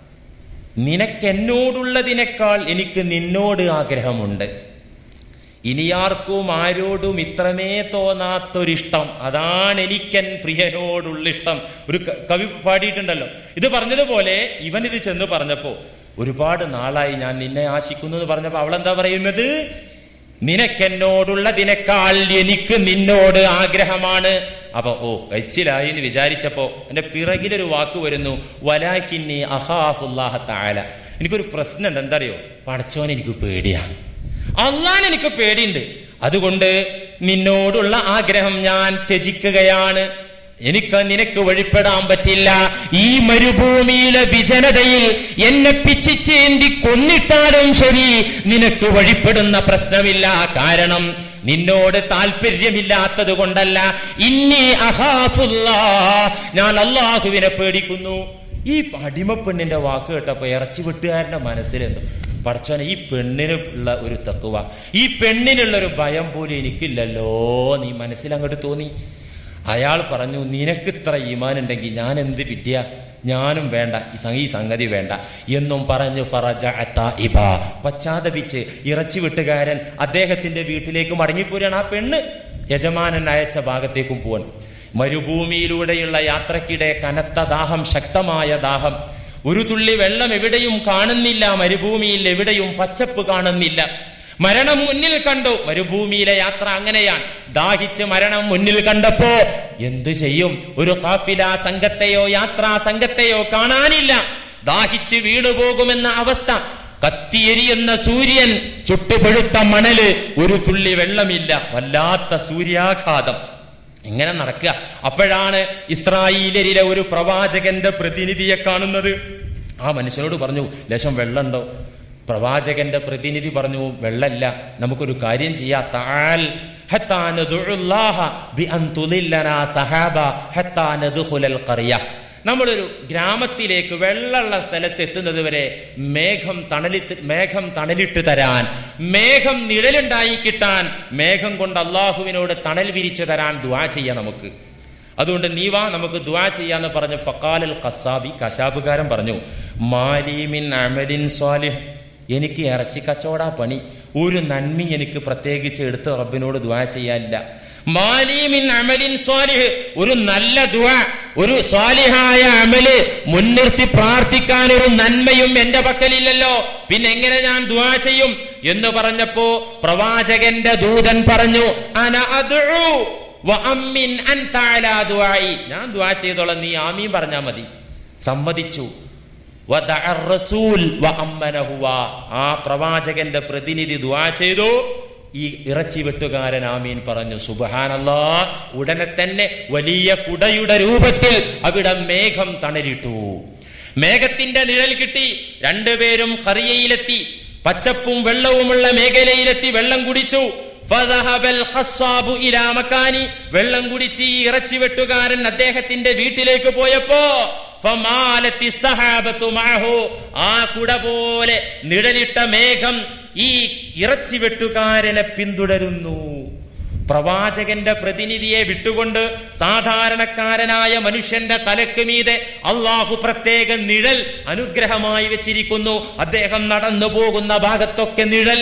നിനക്കെന്നോടുള്ളതിനേക്കാൾ എനിക്ക് നിന്നോട് ആഗ്രഹമുണ്ട്. ഇനിയാർക്കും ആരോടും ഇത്രമേ തോന്നാത്തൊരിഷ്ടം, അതാണ് എനിക്കൻ പ്രിയനോടുള്ള ഇഷ്ടം. ഒരു കവി പാടിയിട്ടുണ്ടല്ലോ. ഇത് പറഞ്ഞതുപോലെ ഇവൻ ഇത് ചെന്ന് പറഞ്ഞപ്പോ, ഒരുപാട് നാളായി ഞാൻ നിന്നെ ആശിക്കുന്നു എന്ന് പറഞ്ഞപ്പോ അവളെന്താ പറയുന്നത്? നിനക്കെന്നോടുള്ളതിനേക്കാൾ എനിക്ക് നിന്നോട് ആഗ്രഹമാണ്. അപ്പൊ ഓ കഴിച്ചിലായി എന്ന് വിചാരിച്ചപ്പോ എന്റെ പിറകിലൊരു വാക്ക് വരുന്നു, വലാകിന്നി അഖാഫുല്ലാഹ തആല. എനിക്കൊരു പ്രശ്നമുണ്ട്, എന്താ അറിയോ? പടച്ചോനെ എനിക്ക് പേടിയാ, അള്ളാഹനെ എനിക്ക് പേടിയുണ്ട്. അതുകൊണ്ട് നിന്നോടുള്ള ആഗ്രഹം ഞാൻ ത്യജിക്കുകയാണ്. എനിക്ക് നിനക്ക് വഴിപ്പെടാൻ പറ്റില്ല. ഈ മരുഭൂമിയിലെ വിജനതയിൽ എന്നെ പിച്ചിച്ചേന്തി കൊന്നിട്ടാലും ശരി നിനക്ക് വഴിപ്പെടുന്ന പ്രശ്നമില്ല. കാരണം നിന്നോട് താല്പര്യമില്ലാത്തത് കൊണ്ടല്ല, ഇന്നി അഖാഫുല്ലാഹ്, ഞാൻ അള്ളാഹുവിനെ പേടിക്കുന്നു. ഈ അടിമപ്പെണ്ണിന്റെ വാക്ക് കേട്ടപ്പോ ഇറച്ചി വെട്ടുകാരന്റെ മനസ്സിലെന്തോ, പടച്ചോനെ ഈ പെണ്ണിന് ഉള്ള ഒരു തഖ്വ, ഈ പെണ്ണിനുള്ള ഒരു ഭയം പോലും എനിക്കില്ലല്ലോ നീ മനസ്സിലങ്ങോട്ട് തോന്നി. അയാൾ പറഞ്ഞു, നിനക്ക് ഇത്ര ഈമാൻ ഉണ്ടെങ്കിൽ ഞാൻ എന്ത് വിദ്യ, ഞാനും വേണ്ട ഈ സംഗതി വേണ്ട എന്നും പറഞ്ഞു പശ്ചാത്തപിച്ച് ഇറച്ചി വെട്ടുകാരൻ അദ്ദേഹത്തിന്റെ വീട്ടിലേക്ക് മടങ്ങിപ്പോരാണ്. ആ പെണ്ണ് യജമാനൻ അയച്ച ഭാഗത്തേക്കും പോവാൻ. മരുഭൂമിയിലൂടെയുള്ള യാത്രക്കിടെ കനത്ത ദാഹം, ശക്തമായ ദാഹം. ഒരു തുള്ളി വെള്ളം എവിടെയും കാണുന്നില്ല. മരുഭൂമിയിൽ എവിടെയും പച്ചപ്പ് കാണുന്നില്ല. മരണം മുന്നിൽ കണ്ടു. മരുഭൂമിയിലെ യാത്ര അങ്ങനെയാണ്. ദാഹിച്ച് മരണം മുന്നിൽ കണ്ടപ്പോ എന്തു ചെയ്യും? ഒരു ഖാഫില സംഘത്തെയോ യാത്രാ സംഘത്തെയോ കാണാനില്ല. ദാഹിച്ച് വീണുപോകുമെന്ന അവസ്ഥ. കത്തിയെരിയുന്ന സൂര്യൻ, ചുട്ടുപഴുത്ത മണല്, ഒരു തുള്ളി വെള്ളമില്ല. വല്ലാത്ത സൂര്യാഘാതം. ഇങ്ങനെ നടക്കുക. അപ്പോഴാണ് ഇസ്രായേലിലെ ഒരു പ്രവാചകന്റെ പ്രതിനിധിയെ കാണുന്നത്. ആ മനുഷ്യനോട് പറഞ്ഞു, ലേശം വെള്ളമുണ്ടോ? പ്രവാചകന്റെ പ്രതിനിധി പറഞ്ഞു, വെള്ളല്ല, നമുക്കൊരു കാര്യം ചെയ്യാം. തആൽ ഹത്താ നദുഉല്ലാഹ ബിഅൻ തുളില്ലനാ സഹാബ ഹത്താ നദ്ഖുലൽ ഖറിയ. നമ്മളൊരു ഗ്രാമത്തിലേക്ക് വെള്ളമുള്ള സ്ഥലത്ത് എത്തുന്നത് വരെ മേഘം തണലി മേഘം തണലിട്ട് തരാൻ, മേഘം നിഴലുണ്ടായി കിട്ടാൻ, മേഘം കൊണ്ട് അള്ളാഹുവിനോട് തണൽ വിരിച്ചു തരാൻ ദുആ ചെയ്യാം നമുക്ക്. അതുകൊണ്ട് നീ വാ, നമുക്ക് ദുആ ചെയ്യാന്ന് പറഞ്ഞു. ഫഖാലൽ ഖസ്സാബി, കശാബുകാരൻ പറഞ്ഞു, മാലി മിൻ അമലിൻ സ്വാലിഹ്, എനിക്ക് ഇറച്ചി കച്ചവടാ പണി, ഒരു നന്മി എനിക്ക് പ്രത്യേകിച്ച് എടുത്ത് റബ്ബിനോട് ദുആ ചെയ്യാനില്ല. മാലി മിൻ അമലിൻ സ്വാലിഹ്, ഒരു നല്ല ദുആ, ഒരു സ്വാലിഹായ അമല് മുൻനിർത്തി പ്രാർത്ഥിക്കാൻ ഒരു നന്മയും എന്റെ പക്കലില്ലല്ലോ, പിന്നെ എങ്ങനെ ഞാൻ ദുആ ചെയ്യും എന്ന് പറഞ്ഞപ്പോ പ്രവാചകന്റെ ദൂതൻ പറഞ്ഞു, അന അദ്ഉ വ അമ്മിൻ അൻത അലാ ദുആഇ, ഞാൻ ദുആ ചെയ്തോളാം, നീ ആമീൻ പറഞ്ഞാ മതി. സമ്മതിച്ചു. ആ പ്രവാചകന്റെ പ്രതിനിധി ദുആ ചെയ്തു. ഈ ഇറച്ചി വെട്ടുകാരൻ ആമീൻ പറഞ്ഞു. സുബ്ഹാനല്ലാഹ്. ഉടനെ തന്നെ വലിയ കുടയുടെ രൂപത്തിൽ അവിടെ മേഘം തണലിട്ടു. മേഘത്തിന്റെ നിഴൽ കിട്ടി. രണ്ടുപേരും ഖറിയയിലെത്തി. പച്ചപ്പും വെള്ളവുമുള്ള മേഖലയിലെത്തി. വെള്ളം കുടിച്ചു. ഫദഹബൽ ഖസ്സാബു ഇലാ മകാനി, വെള്ളം കുടിച്ച് ഈ ഇറച്ചി വെട്ടുകാരൻ അദ്ദേഹത്തിന്റെ വീട്ടിലേക്ക് പോയപ്പോ ഫമാലത്തി സഹാബത്തു മഅഹു, ആ കുട പോലെ നിഴലിട്ട മേഘം ഈ ഇറച്ചി വെട്ടുകാരനെ പിന്തുടരുന്നു. പ്രവാചകന്റെ പ്രതിനിധിയെ വിട്ടുകൊണ്ട് സാധാരണക്കാരനായ മനുഷ്യന്റെ തലക്ക് മീതെ അള്ളാഹു പ്രത്യേക നിഴൽ അനുഗ്രഹമായി വെച്ചിരിക്കുന്നു. അദ്ദേഹം നടന്നു പോകുന്ന ഭാഗത്തൊക്കെ നിഴൽ.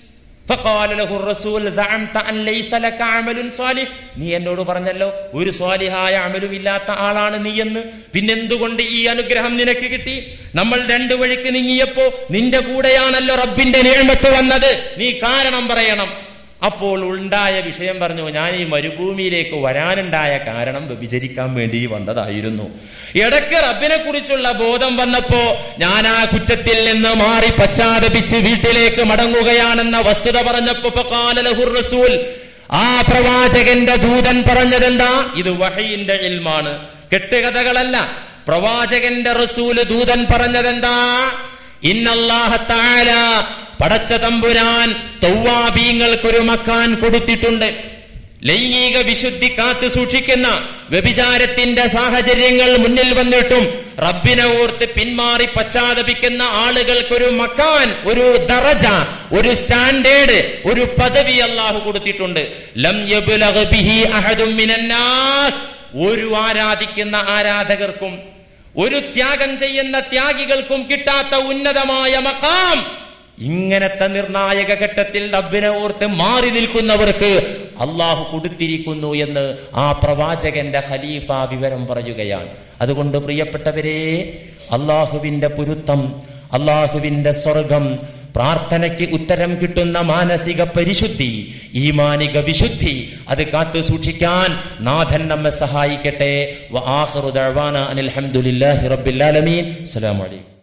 فقال له الرسول زعمت ان ليس لك عمل صالح, നീ എന്നോട് പറഞ്ഞല്ലോ ഒരു സ്വാലിഹായ അമലും ഇല്ലാത്ത ആളാണ് നീ എന്ന്, പിന്നെന്തുകൊണ്ട് ഈ അനുഗ്രഹം നിനക്ക് കിട്ടി? നമ്മൾ രണ്ടു വഴിക്ക് നീങ്ങിയപ്പോ നിന്റെ കൂടെയാണല്ലോ റബ്ബിന്റെ നിഅമത്ത് വന്നത്, നീ കാരണം പറയണം. അപ്പോൾ ഉണ്ടായ വിഷയം പറഞ്ഞു, ഞാൻ ഈ മരുഭൂമിയിലേക്ക് വരാനുണ്ടായ കാരണം വ്യഭിചരിക്കാൻ വേണ്ടി വന്നതായിരുന്നു. ഇടയ്ക്ക് റബ്ബിനെ കുറിച്ചുള്ള ബോധം വന്നപ്പോ ഞാൻ ആ കുറ്റത്തിൽ നിന്ന് മാറി പശ്ചാത്തപിച്ച് വീട്ടിലേക്ക് മടങ്ങുകയാണെന്ന വസ്തുത പറഞ്ഞപ്പോ ഫഖാല ലഹു റസൂൽ, ആ പ്രവാചകന്റെ ദൂതൻ പറഞ്ഞതെന്താ? ഇത് വഹയിന്റെ ഇൽമാണ്, കെട്ടുകഥകളല്ല. പ്രവാചകന്റെ റസൂല് ദൂതൻ പറഞ്ഞതെന്താ? ഇന്നല്ലാഹ തആല, പടച്ച തമ്പുരാൻ തൗവാബീങ്ങൾക്കൊരു മക്കാൻ കൊടുത്തിട്ടുണ്ട്. ലൈംഗിക വിശുദ്ധി കാത്തു സൂക്ഷിക്കുന്ന, വ്യഭിചാരത്തിന്റെ സാഹചര്യങ്ങൾ മുന്നിൽ വന്നിട്ടും റബ്ബിനെ ഓർത്ത് പിന്മാറി പശ്ചാത്തപിക്കുന്ന ആളുകൾക്കൊരു മക്കാൻ, ഒരു ദറജ, ഒരു സ്റ്റാൻഡേർഡ്, ഒരു പദവി അല്ലാഹു കൊടുത്തിട്ടുണ്ട്. ലം യബ്ലഗ ബിഹി അഹദും മിനന്നാസ്, ഒരു ആരാധിക്കുന്ന ആരാധകർക്കും ഒരു ത്യാഗം ചെയ്യുന്ന ത്യാഗികൾക്കും കിട്ടാത്ത ഉന്നതമായ മഖാം. ഇങ്ങനത്തെ നിർണായക ഘട്ടത്തിൽ റബ്ബിനെ ഓർത്ത് മാറി നിൽക്കുന്നവർക്ക് അള്ളാഹു കൊടുത്തിരിക്കുന്നു എന്ന് ആ പ്രവാചകന്റെ ഖലീഫ വിവരം പറയുകയാണ്. അതുകൊണ്ട് പ്രിയപ്പെട്ടവരെ, അള്ളാഹുവിന്റെ പൊരുത്തം, അള്ളാഹുവിന്റെ സ്വർഗം, പ്രാർത്ഥനയ്ക്ക് ഉത്തരം കിട്ടുന്ന മാനസിക പരിശുദ്ധി, ഈമാനിക വിശുദ്ധി, അത് കാത്തു സൂക്ഷിക്കാൻ നാഥൻ നമ്മെ സഹായിക്കട്ടെ. വആഖിറു ദഅവാനാ അനിൽ ഹംദുലില്ലാഹി റബ്ബിൽ ആലമീൻ. അസ്സലാമു അലൈക്കും.